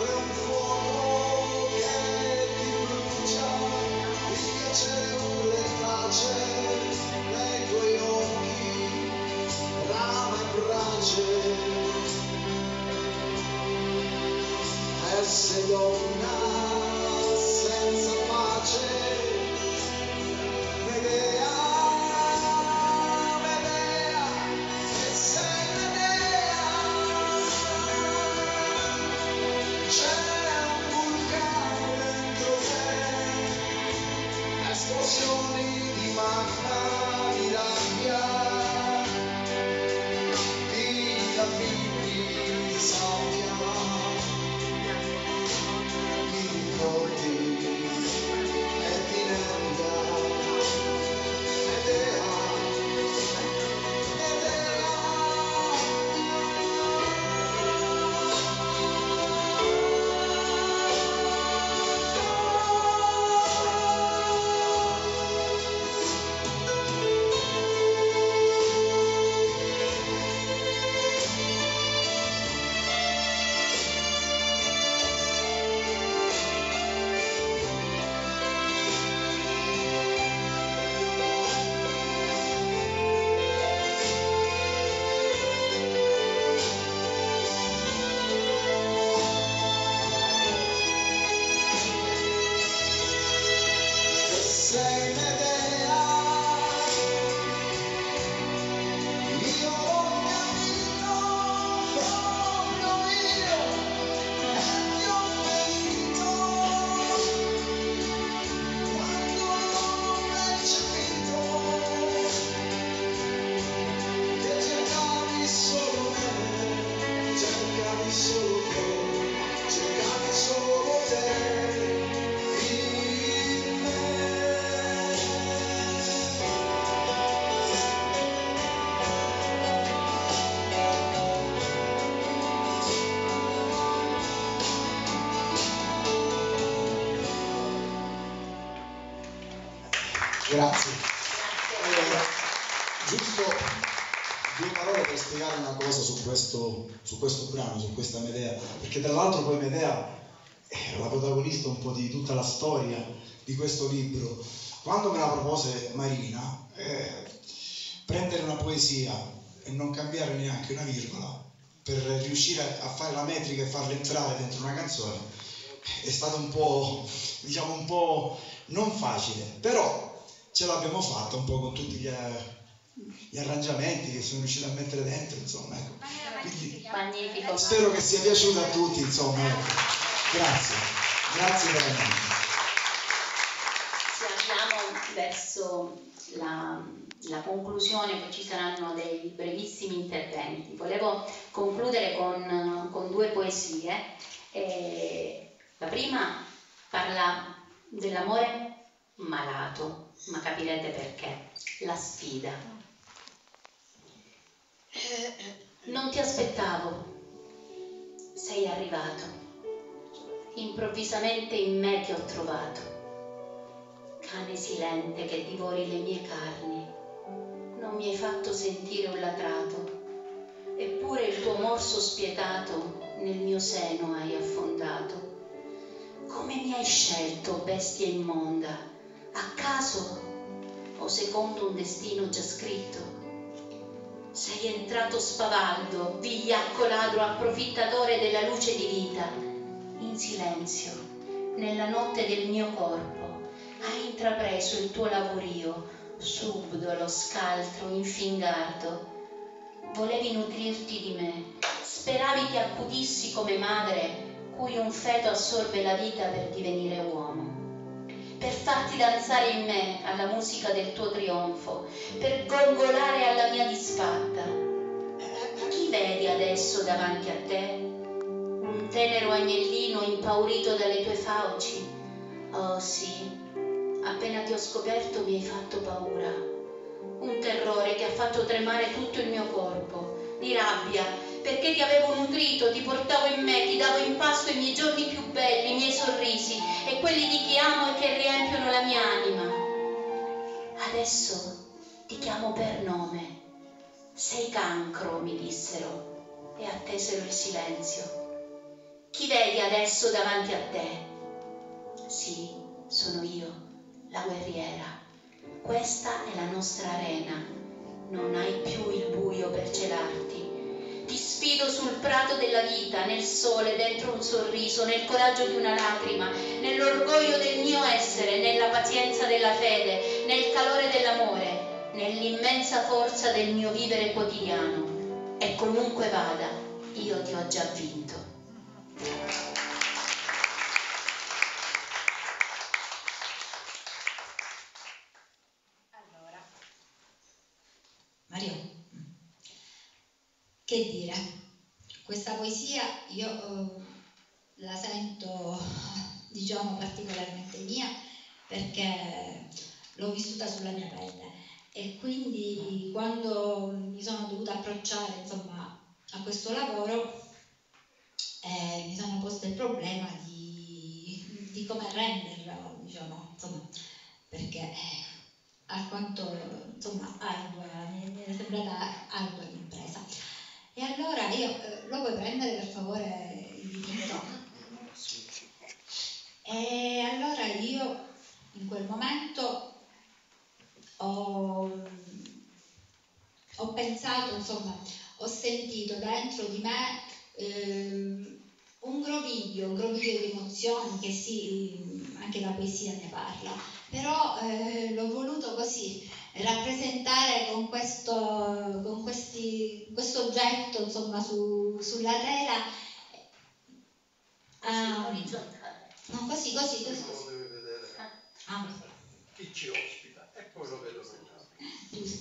Grazie. Allora, giusto due parole per spiegare una cosa su questo, su questo brano, su questa Medea, perché tra l'altro poi Medea era la protagonista un po' di tutta la storia di questo libro. Quando me la propose Marina, eh, prendere una poesia e non cambiare neanche una virgola per riuscire a fare la metrica e farla entrare dentro una canzone è stato un po', diciamo, un po' non facile, però ce l'abbiamo fatta un po' con tutti gli, gli arrangiamenti che sono riusciti a mettere dentro, insomma, ecco. Quindi, magnifico. spero che sia piaciuto a tutti, insomma, ecco. Grazie, grazie veramente. Ci avviamo verso la, la conclusione, poi ci saranno dei brevissimi interventi. Volevo concludere con, con due poesie. E la prima parla dell'amore malato, ma capirete perché. La sfida. Non ti aspettavo, sei arrivato. Improvvisamente in me ti ho trovato. Cane silente che divori le mie carni. Non mi hai fatto sentire un latrato, eppure il tuo morso spietato nel mio seno hai affondato. Come mi hai scelto, bestia immonda? A caso o secondo un destino già scritto? Sei entrato spavaldo, vigliacco ladro, approfittatore della luce di vita. In silenzio, nella notte del mio corpo, hai intrapreso il tuo lavorio, subdolo, scaltro, infingardo. Volevi nutrirti di me, speravi ti accudissi come madre cui un feto assorbe la vita per divenire uomo, per farti danzare in me alla musica del tuo trionfo, per gongolare alla mia disfatta. Chi vedi adesso davanti a te? Un tenero agnellino impaurito dalle tue fauci? Oh sì, appena ti ho scoperto mi hai fatto paura, un terrore che ha fatto tremare tutto il mio corpo, di rabbia, perché ti avevo nutrito, ti portavo in me, ti davo in pasto i miei giorni più belli, i miei sorrisi e quelli di chi amo e che riempiono la mia anima. Adesso ti chiamo per nome. Sei cancro, mi dissero, e attesero il silenzio. Chi vedi adesso davanti a te? Sì, sono io, la guerriera. Questa è la nostra arena. Non hai più il buio per celarti. Ti sfido sul prato della vita, nel sole, dentro un sorriso, nel coraggio di una lacrima, nell'orgoglio del mio essere, nella pazienza della fede, nel calore dell'amore, nell'immensa forza del mio vivere quotidiano. E comunque vada, io ti ho già vinto. Allora, Mario. Che dire, questa poesia io eh, la sento, diciamo, particolarmente mia perché l'ho vissuta sulla mia pelle e quindi quando mi sono dovuta approcciare, insomma, a questo lavoro eh, mi sono posto il problema di, di come renderlo, diciamo, insomma, perché eh, alquanto, insomma, ardua, mi è sembrata ardua l'impresa. E allora io, eh, lo puoi prendere per favore il dipinto? E allora io in quel momento ho, ho pensato, insomma, ho sentito dentro di me eh, un groviglio, un groviglio di emozioni che sì, anche la poesia ne parla, però eh, l'ho voluto così rappresentare con questo, con questi, questo oggetto, insomma, su, sulla tela ah, no, così, così, così. Lo deve vedere Ah. chi ci ospita e poi lo vedo Giusto.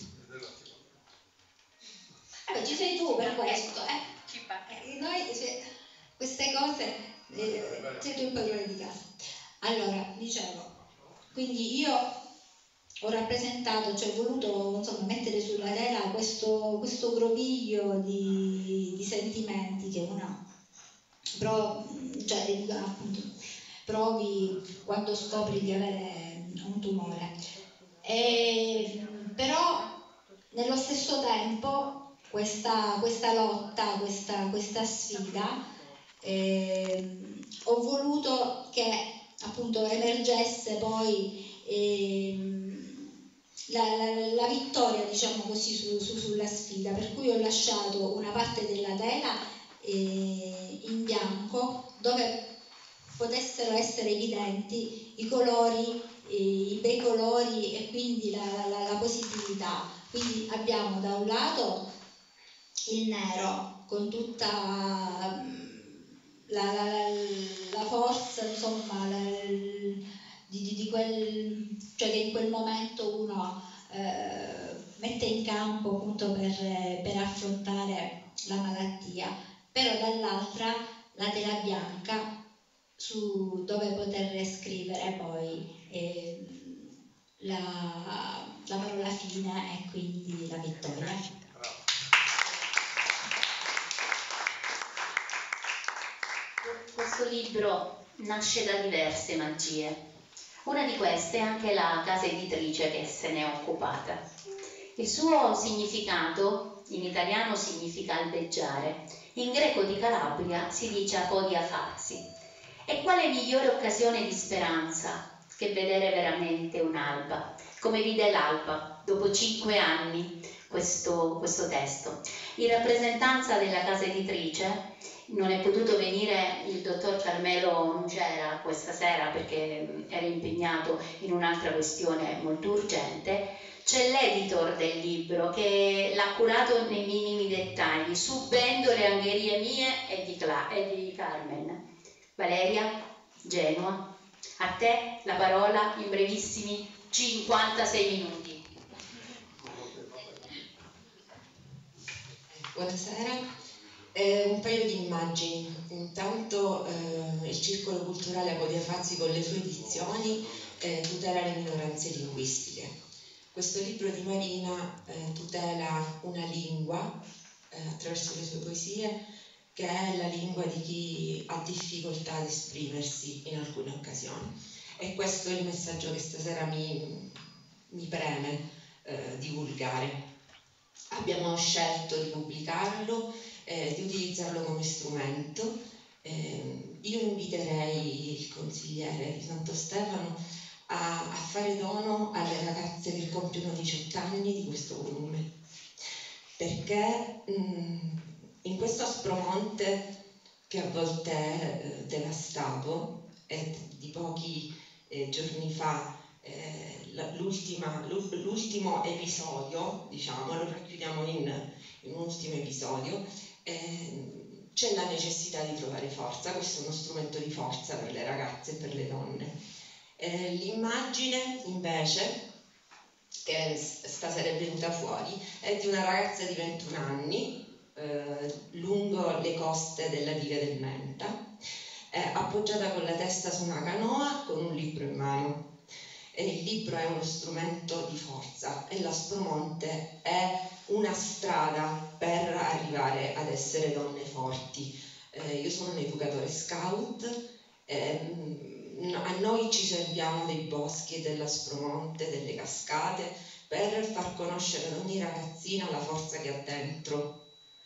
Vabbè, ci sei tu per questo, eh? eh noi cioè, queste cose eh, sei tu il padrone di casa. Allora, dicevo, quindi io ho rappresentato, cioè ho voluto, insomma, mettere sulla tela questo, questo groviglio di, di sentimenti che una pro, cioè, appunto, provi quando scopri di avere un tumore. E, però nello stesso tempo questa, questa lotta, questa, questa sfida, eh, ho voluto che appunto emergesse poi eh, la, la, la vittoria, diciamo così, su, su, sulla sfida, per cui ho lasciato una parte della tela eh, in bianco dove potessero essere evidenti i colori, eh, i bei colori e quindi la, la, la positività. Quindi abbiamo da un lato il nero con tutta la, la, la forza, insomma, la, di, di, di quel, cioè che in quel momento uno eh, mette in campo appunto per, per affrontare la malattia, però dall'altra la tela bianca su dove poter scrivere poi eh, la, la parola fine e quindi la vittoria. Questo libro nasce da diverse magie. Una di queste è anche la casa editrice che se ne è occupata. Il suo significato in italiano significa albeggiare, in greco di Calabria si dice apodia farsi. E quale migliore occasione di speranza che vedere veramente un'alba, come vide l'alba dopo cinque anni questo, questo testo. In rappresentanza della casa editrice non è potuto venire il dottor Carmelo Nucera questa sera perché era impegnato in un'altra questione molto urgente. C'è l'editor del libro che l'ha curato nei minimi dettagli, subendo le angherie mie e di, Cla e di Carmen. Valeria, Genoa, a te la parola in brevissimi cinquantasei minuti. Buonasera. Eh, un paio di immagini. Intanto eh, il Circolo Culturale Apodia Farsi con le sue edizioni eh, tutela le minoranze linguistiche. Questo libro di Marina eh, tutela una lingua eh, attraverso le sue poesie, che è la lingua di chi ha difficoltà ad esprimersi in alcune occasioni. E questo è il messaggio che stasera mi, mi preme eh, divulgare. Abbiamo scelto di pubblicarlo, eh, di utilizzarlo come strumento. Eh, io inviterei il consigliere di Santo Stefano a, a fare dono alle ragazze che compiono diciotto anni di questo volume, perché mh, in questo Aspromonte che a volte è eh, devastato, e di pochi eh, giorni fa eh, l'ultimo episodio, diciamo, lo racchiudiamo in, in un ultimo episodio, eh, c'è la necessità di trovare forza. Questo è uno strumento di forza per le ragazze e per le donne. Eh, l'immagine invece che stasera è venuta fuori è di una ragazza di ventuno anni eh, lungo le coste della diga del Menta, eh, appoggiata con la testa su una canoa con un libro in mano. E il libro è uno strumento di forza e l'Aspromonte è una strada per arrivare ad essere donne forti. Eh, io sono un educatore scout, ehm, a noi ci serviamo dei boschi e dell'Aspromonte, delle cascate, per far conoscere ad ogni ragazzina la forza che ha dentro.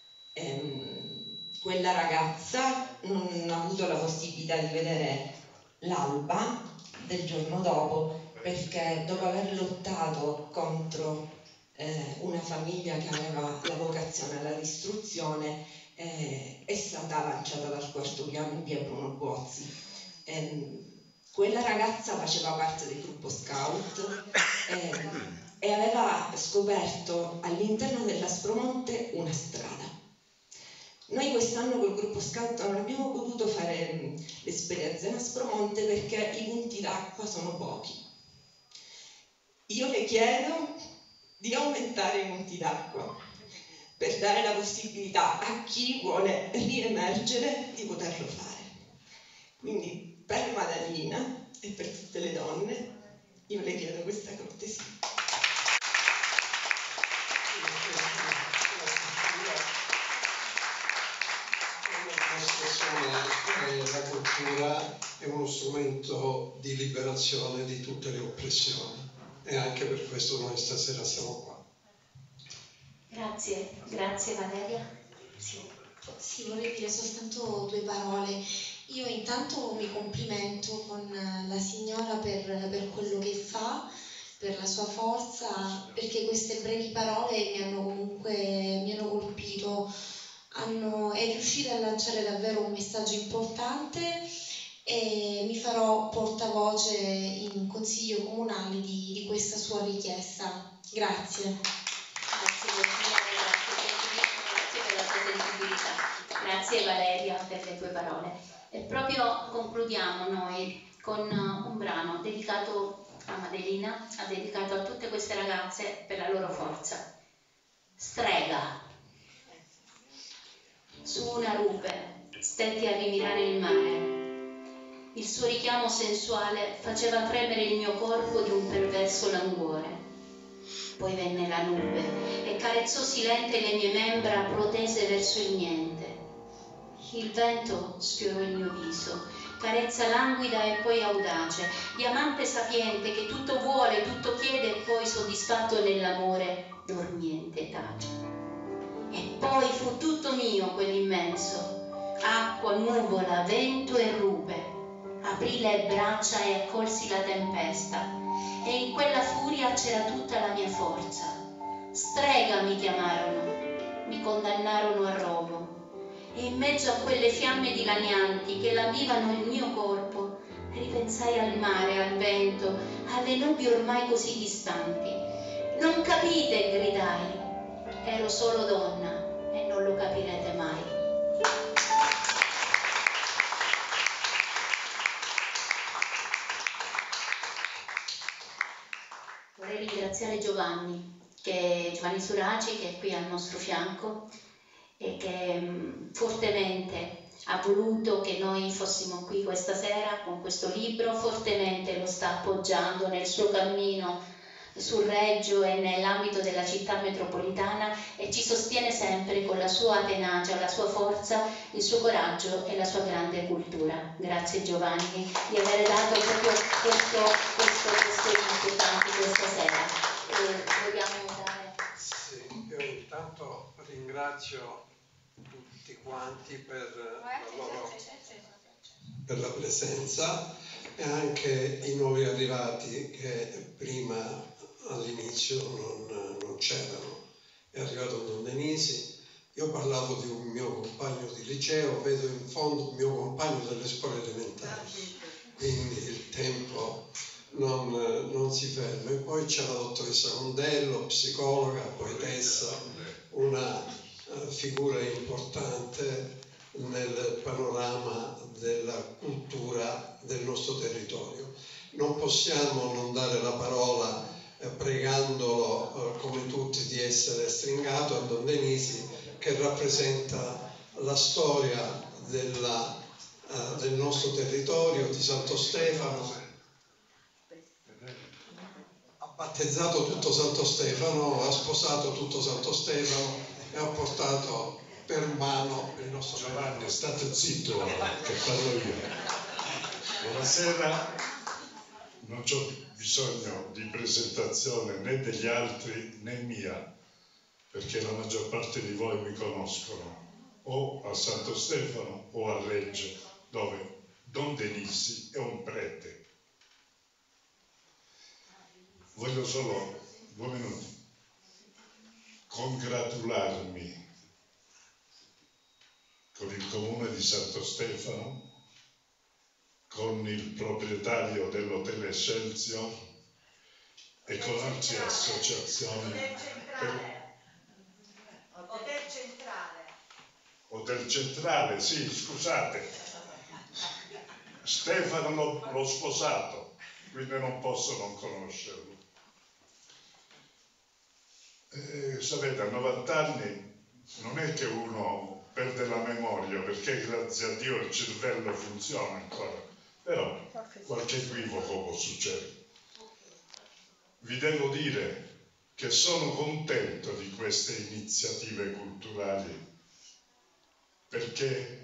Ehm, quella ragazza non ha avuto la possibilità di vedere l'alba del giorno dopo, perché dopo aver lottato contro eh, una famiglia che aveva la vocazione alla distruzione, eh, è stata lanciata dal quarto piano in via Bruno Buozzi. Eh, quella ragazza faceva parte del gruppo scout eh, e aveva scoperto all'interno dell'Aspromonte una strada. Noi quest'anno col gruppo scout non abbiamo potuto fare l'esperienza in Aspromonte perché i punti d'acqua sono pochi. Io le chiedo di aumentare i punti d'acqua per dare la possibilità a chi vuole riemergere di poterlo fare. Quindi per Madalina e per tutte le donne io le chiedo questa cortesia. La cultura è uno strumento di liberazione di tutte le oppressioni. È e anche per questo noi stasera siamo qua. Grazie, grazie Valeria. Sì, sì, vorrei dire soltanto due parole. Io intanto mi complimento con la signora per, per quello che fa, per la sua forza, perché queste brevi parole mi hanno comunque mi hanno colpito, hanno, è riuscita a lanciare davvero un messaggio importante e mi farò portavoce in consiglio comunale di, di questa sua richiesta. Grazie. Grazie, grazie per la tua sensibilità. Grazie Valeria per le tue parole. E proprio concludiamo noi con un brano dedicato a Madelina, ha dedicato a tutte queste ragazze per la loro forza. Strega. Su una rupe stetti a rimirare il mare. Il suo richiamo sensuale faceva fremere il mio corpo di un perverso languore. Poi venne la nube e carezzò silente le mie membra protese verso il niente. Il vento sfiorò il mio viso, carezza languida e poi audace, diamante sapiente che tutto vuole, tutto chiede e poi soddisfatto nell'amore dormiente tace. E poi fu tutto mio quell'immenso, acqua, nuvola, vento e rupe. Aprì le braccia e accolsi la tempesta, e in quella furia c'era tutta la mia forza. Strega mi chiamarono, mi condannarono a rogo. E in mezzo a quelle fiamme dilanianti che lamivano il mio corpo, ripensai al mare, al vento, alle nubi ormai così distanti. Non capite, gridai, ero solo donna e non lo capirete mai. Vorrei ringraziare Giovanni, che, Giovanni Suraci, che è qui al nostro fianco, e che mh, fortemente ha voluto che noi fossimo qui questa sera con questo libro, fortemente lo sta appoggiando nel suo cammino sul Reggio e nell'ambito della città metropolitana e ci sostiene sempre con la sua tenacia, la sua forza, il suo coraggio e la sua grande cultura. Grazie Giovanni di aver dato proprio questo, questo, questo input anche questa sera. E vogliamo dare... Sì, io intanto ringrazio tutti quanti per la loro per la presenza e anche i nuovi arrivati che prima all'inizio non, non c'erano. È arrivato Don Denisi, io parlavo di un mio compagno di liceo, vedo in fondo un mio compagno delle scuole elementari, quindi il tempo non, non si ferma. E poi c'è la dottoressa Condello, psicologa, poetessa, una figura importante nel panorama della cultura del nostro territorio. Non possiamo non dare la parola eh, pregandolo eh, come tutti di essere stringato a Don Denisi, che rappresenta la storia della, eh, del nostro territorio, di Santo Stefano. Ha battezzato tutto Santo Stefano, ha sposato tutto Santo Stefano e ha portato per mano il nostro Giovanni, state zitto che parlo io. Buonasera, non ho bisogno di presentazione né degli altri né mia, perché la maggior parte di voi mi conoscono o a Santo Stefano o a Reggio, dove Don Denisi è un prete. Voglio solo due minuti congratularmi con il comune di Santo Stefano, con il proprietario dell'hotel Excelsior e con altre associazioni. Per... Hotel Centrale. Hotel Centrale, sì, scusate. Stefano l'ho sposato, quindi non posso non conoscerlo. Eh, sapete, a novanta anni non è che uno perde la memoria, perché grazie a Dio il cervello funziona ancora, però qualche equivoco può succedere. Vi devo dire che sono contento di queste iniziative culturali, perché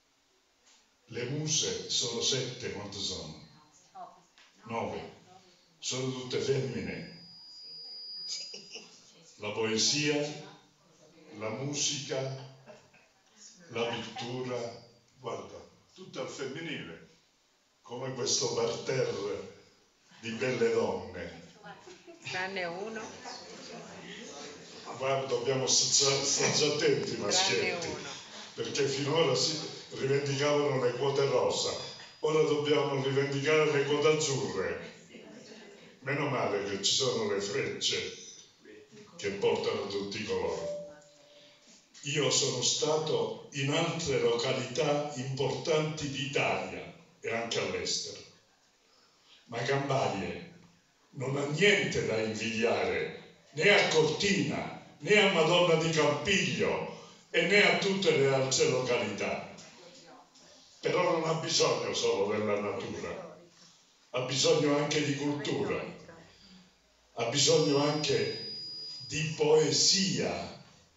le muse sono sette, quante sono? Nove. sono tutte femmine. La poesia, la musica, la pittura, guarda, tutto al femminile, come questo parterre di belle donne. Tranne uno. Guarda, dobbiamo stare stare attenti, maschietti, perché finora si rivendicavano le quote rosa, ora dobbiamo rivendicare le quote azzurre. Meno male che ci sono le frecce che portano tutti i colori. Io sono stato in altre località importanti d'Italia e anche all'estero, ma Gambarie non ha niente da invidiare né a Cortina, né a Madonna di Campiglio e né a tutte le altre località. Però non ha bisogno solo della natura, ha bisogno anche di cultura, ha bisogno anche di poesia,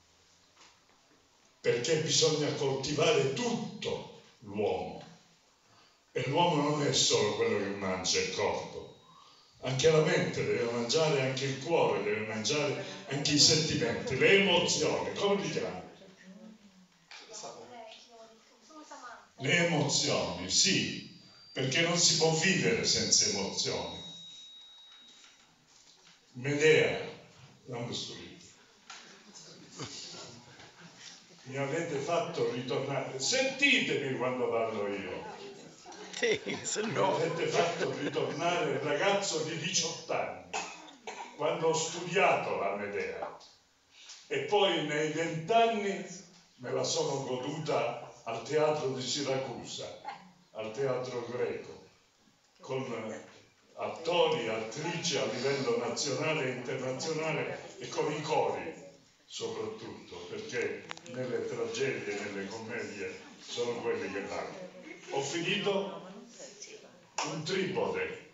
perché bisogna coltivare tutto l'uomo. E l'uomo non è solo quello che mangia il corpo, anche la mente deve mangiare, anche il cuore deve mangiare, anche i sentimenti, le emozioni, come li chiami? Le emozioni, sì, perché non si può vivere senza emozioni. Medea, dammi sto libro. Mi avete fatto ritornare, sentitemi quando parlo io. Sì, se no. Mi avete fatto ritornare il ragazzo di diciotto anni, quando ho studiato la Medea. E poi nei vent'anni me la sono goduta al teatro di Siracusa, al teatro greco, con attori, attrici a livello nazionale e internazionale e con i cori soprattutto, perché nelle tragedie, nelle commedie sono quelli che danno. Ho finito un tripode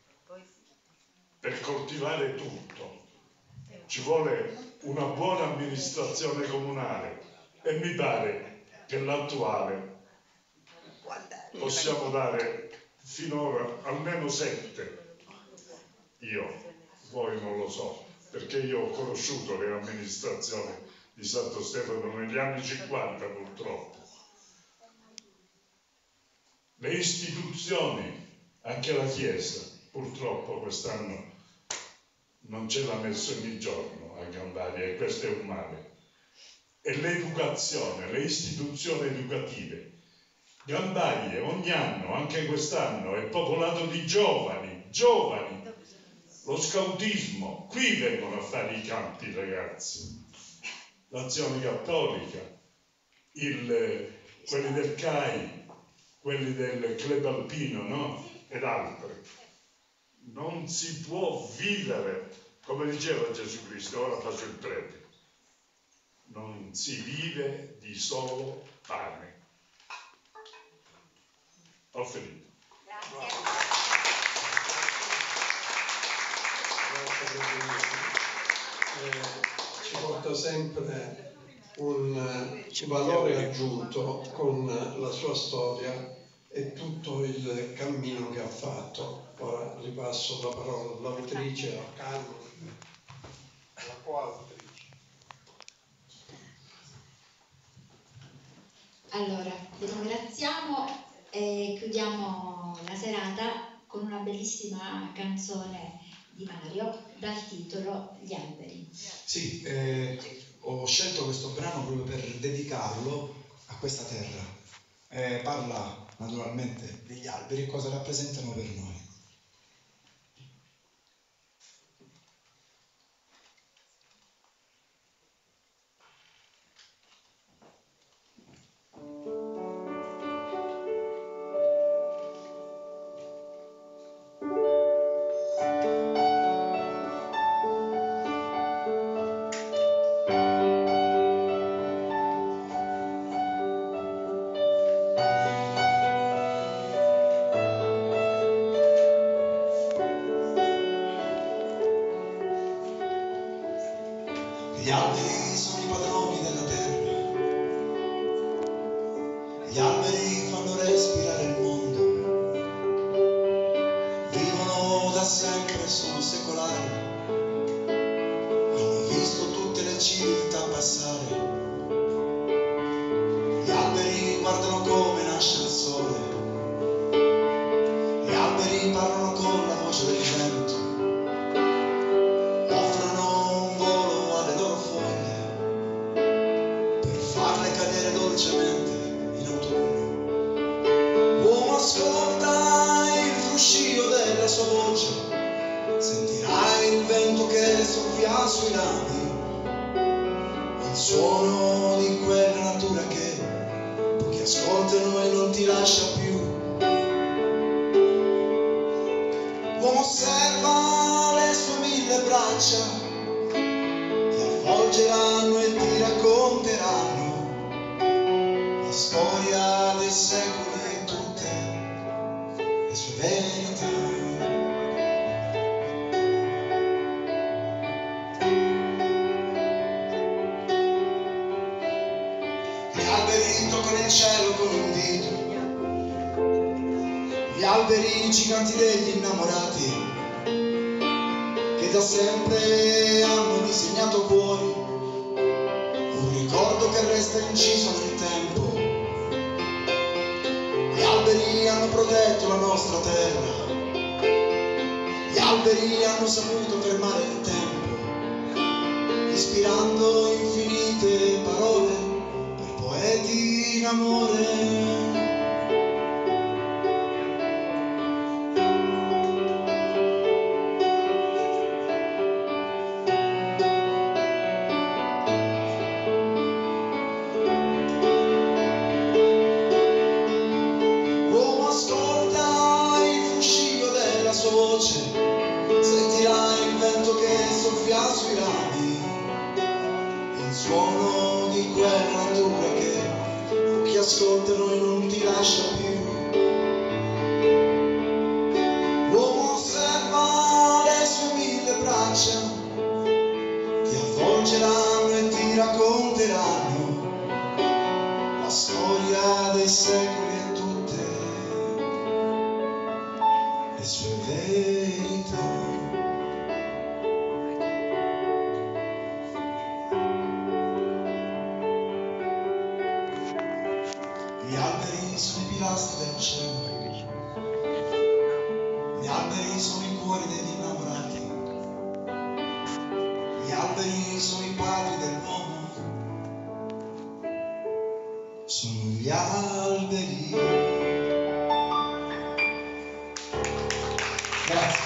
per coltivare tutto. Ci vuole una buona amministrazione comunale e mi pare che l'attuale possiamo dare finora almeno sette. Io, voi non lo so, perché io ho conosciuto le amministrazioni di Santo Stefano negli anni cinquanta purtroppo. Le istituzioni, anche la Chiesa, purtroppo quest'anno non ce l'ha messo ogni giorno a Gambaria e questo è un male. E l'educazione, le istituzioni educative. Gambarie ogni anno, anche quest'anno, è popolato di giovani, giovani. Lo scautismo, qui vengono a fare i campi ragazzi. L'Azione Cattolica, il, quelli del C A I, quelli del Club Alpino, no? Ed altri. Non si può vivere, come diceva Gesù Cristo, ora faccio il prete. Non si vive di solo pane. Ho finito. Eh, ci porta sempre un valore aggiunto con la sua storia e tutto il cammino che ha fatto. Ora ripasso la parola all'autrice, a Carmen, alla coautrice. Allora, vi ringraziamo e chiudiamo la serata con una bellissima canzone di Mario dal titolo Gli alberi. Sì, eh, ho scelto questo brano proprio per dedicarlo a questa terra. Eh, parla naturalmente degli alberi e cosa rappresentano per noi. Gli alberi sono i padroni della terra, gli alberi fanno respirare il mondo, vivono da sempre su civiltà passare. Gli alberi guardano come nasce il sole, gli alberi parlano con la voce del vento, offrono un volo alle loro foglie per farle cadere dolcemente in autunno. L'uomo ascolta il fruscio della sua voce, sentirai il vento che soffia sui rami, il suono di quella natura che pochi ascoltano e non ti lascia più. L'uomo osserva le sue mille braccia, ti avvolgeranno e ti racconteranno la storia dei secoli e tutte le sue verità. Toccano il cielo con un dito, gli alberi giganti degli innamorati che da sempre hanno disegnato cuori, un ricordo che resta inciso nel tempo. Gli alberi hanno protetto la nostra terra, gli alberi hanno saputo fermare il tempo, ispirando infinite parole, poeti in amore. L'uomo ascolta il fruscio della sua voce, sentirà il vento che soffia sui rami, il suono di quella natura che pochi ascoltano e non ti lascia più. L'uomo osserva le sue mille braccia, ti avvolgeranno e ti racconteranno la storia dei secoli e tutte le sue verità. Gli alberi sono i pilastri del cielo, gli alberi sono i cuori degli innamorati, gli alberi sono i padri dell'uomo, sono gli alberi. Grazie.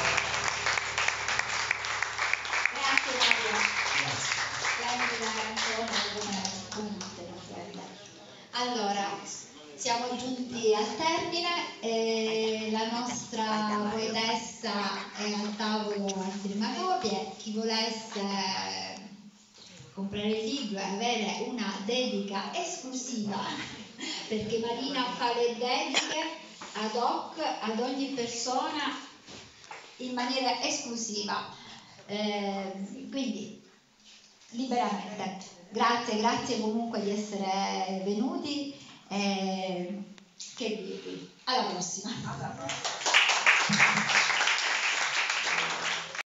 Grazie Mario. Splendida canzone come tutte, naturalmente. Allora, siamo giunti al termine e la nostra poetessa è al tavolo a firma copie. Chi volesse comprare il libro e avere una dedica esclusiva, perché Marina fa le dediche ad hoc ad ogni persona in maniera esclusiva, eh, quindi liberamente. Grazie, grazie comunque di essere venuti. Eh, che dirvi? Alla prossima.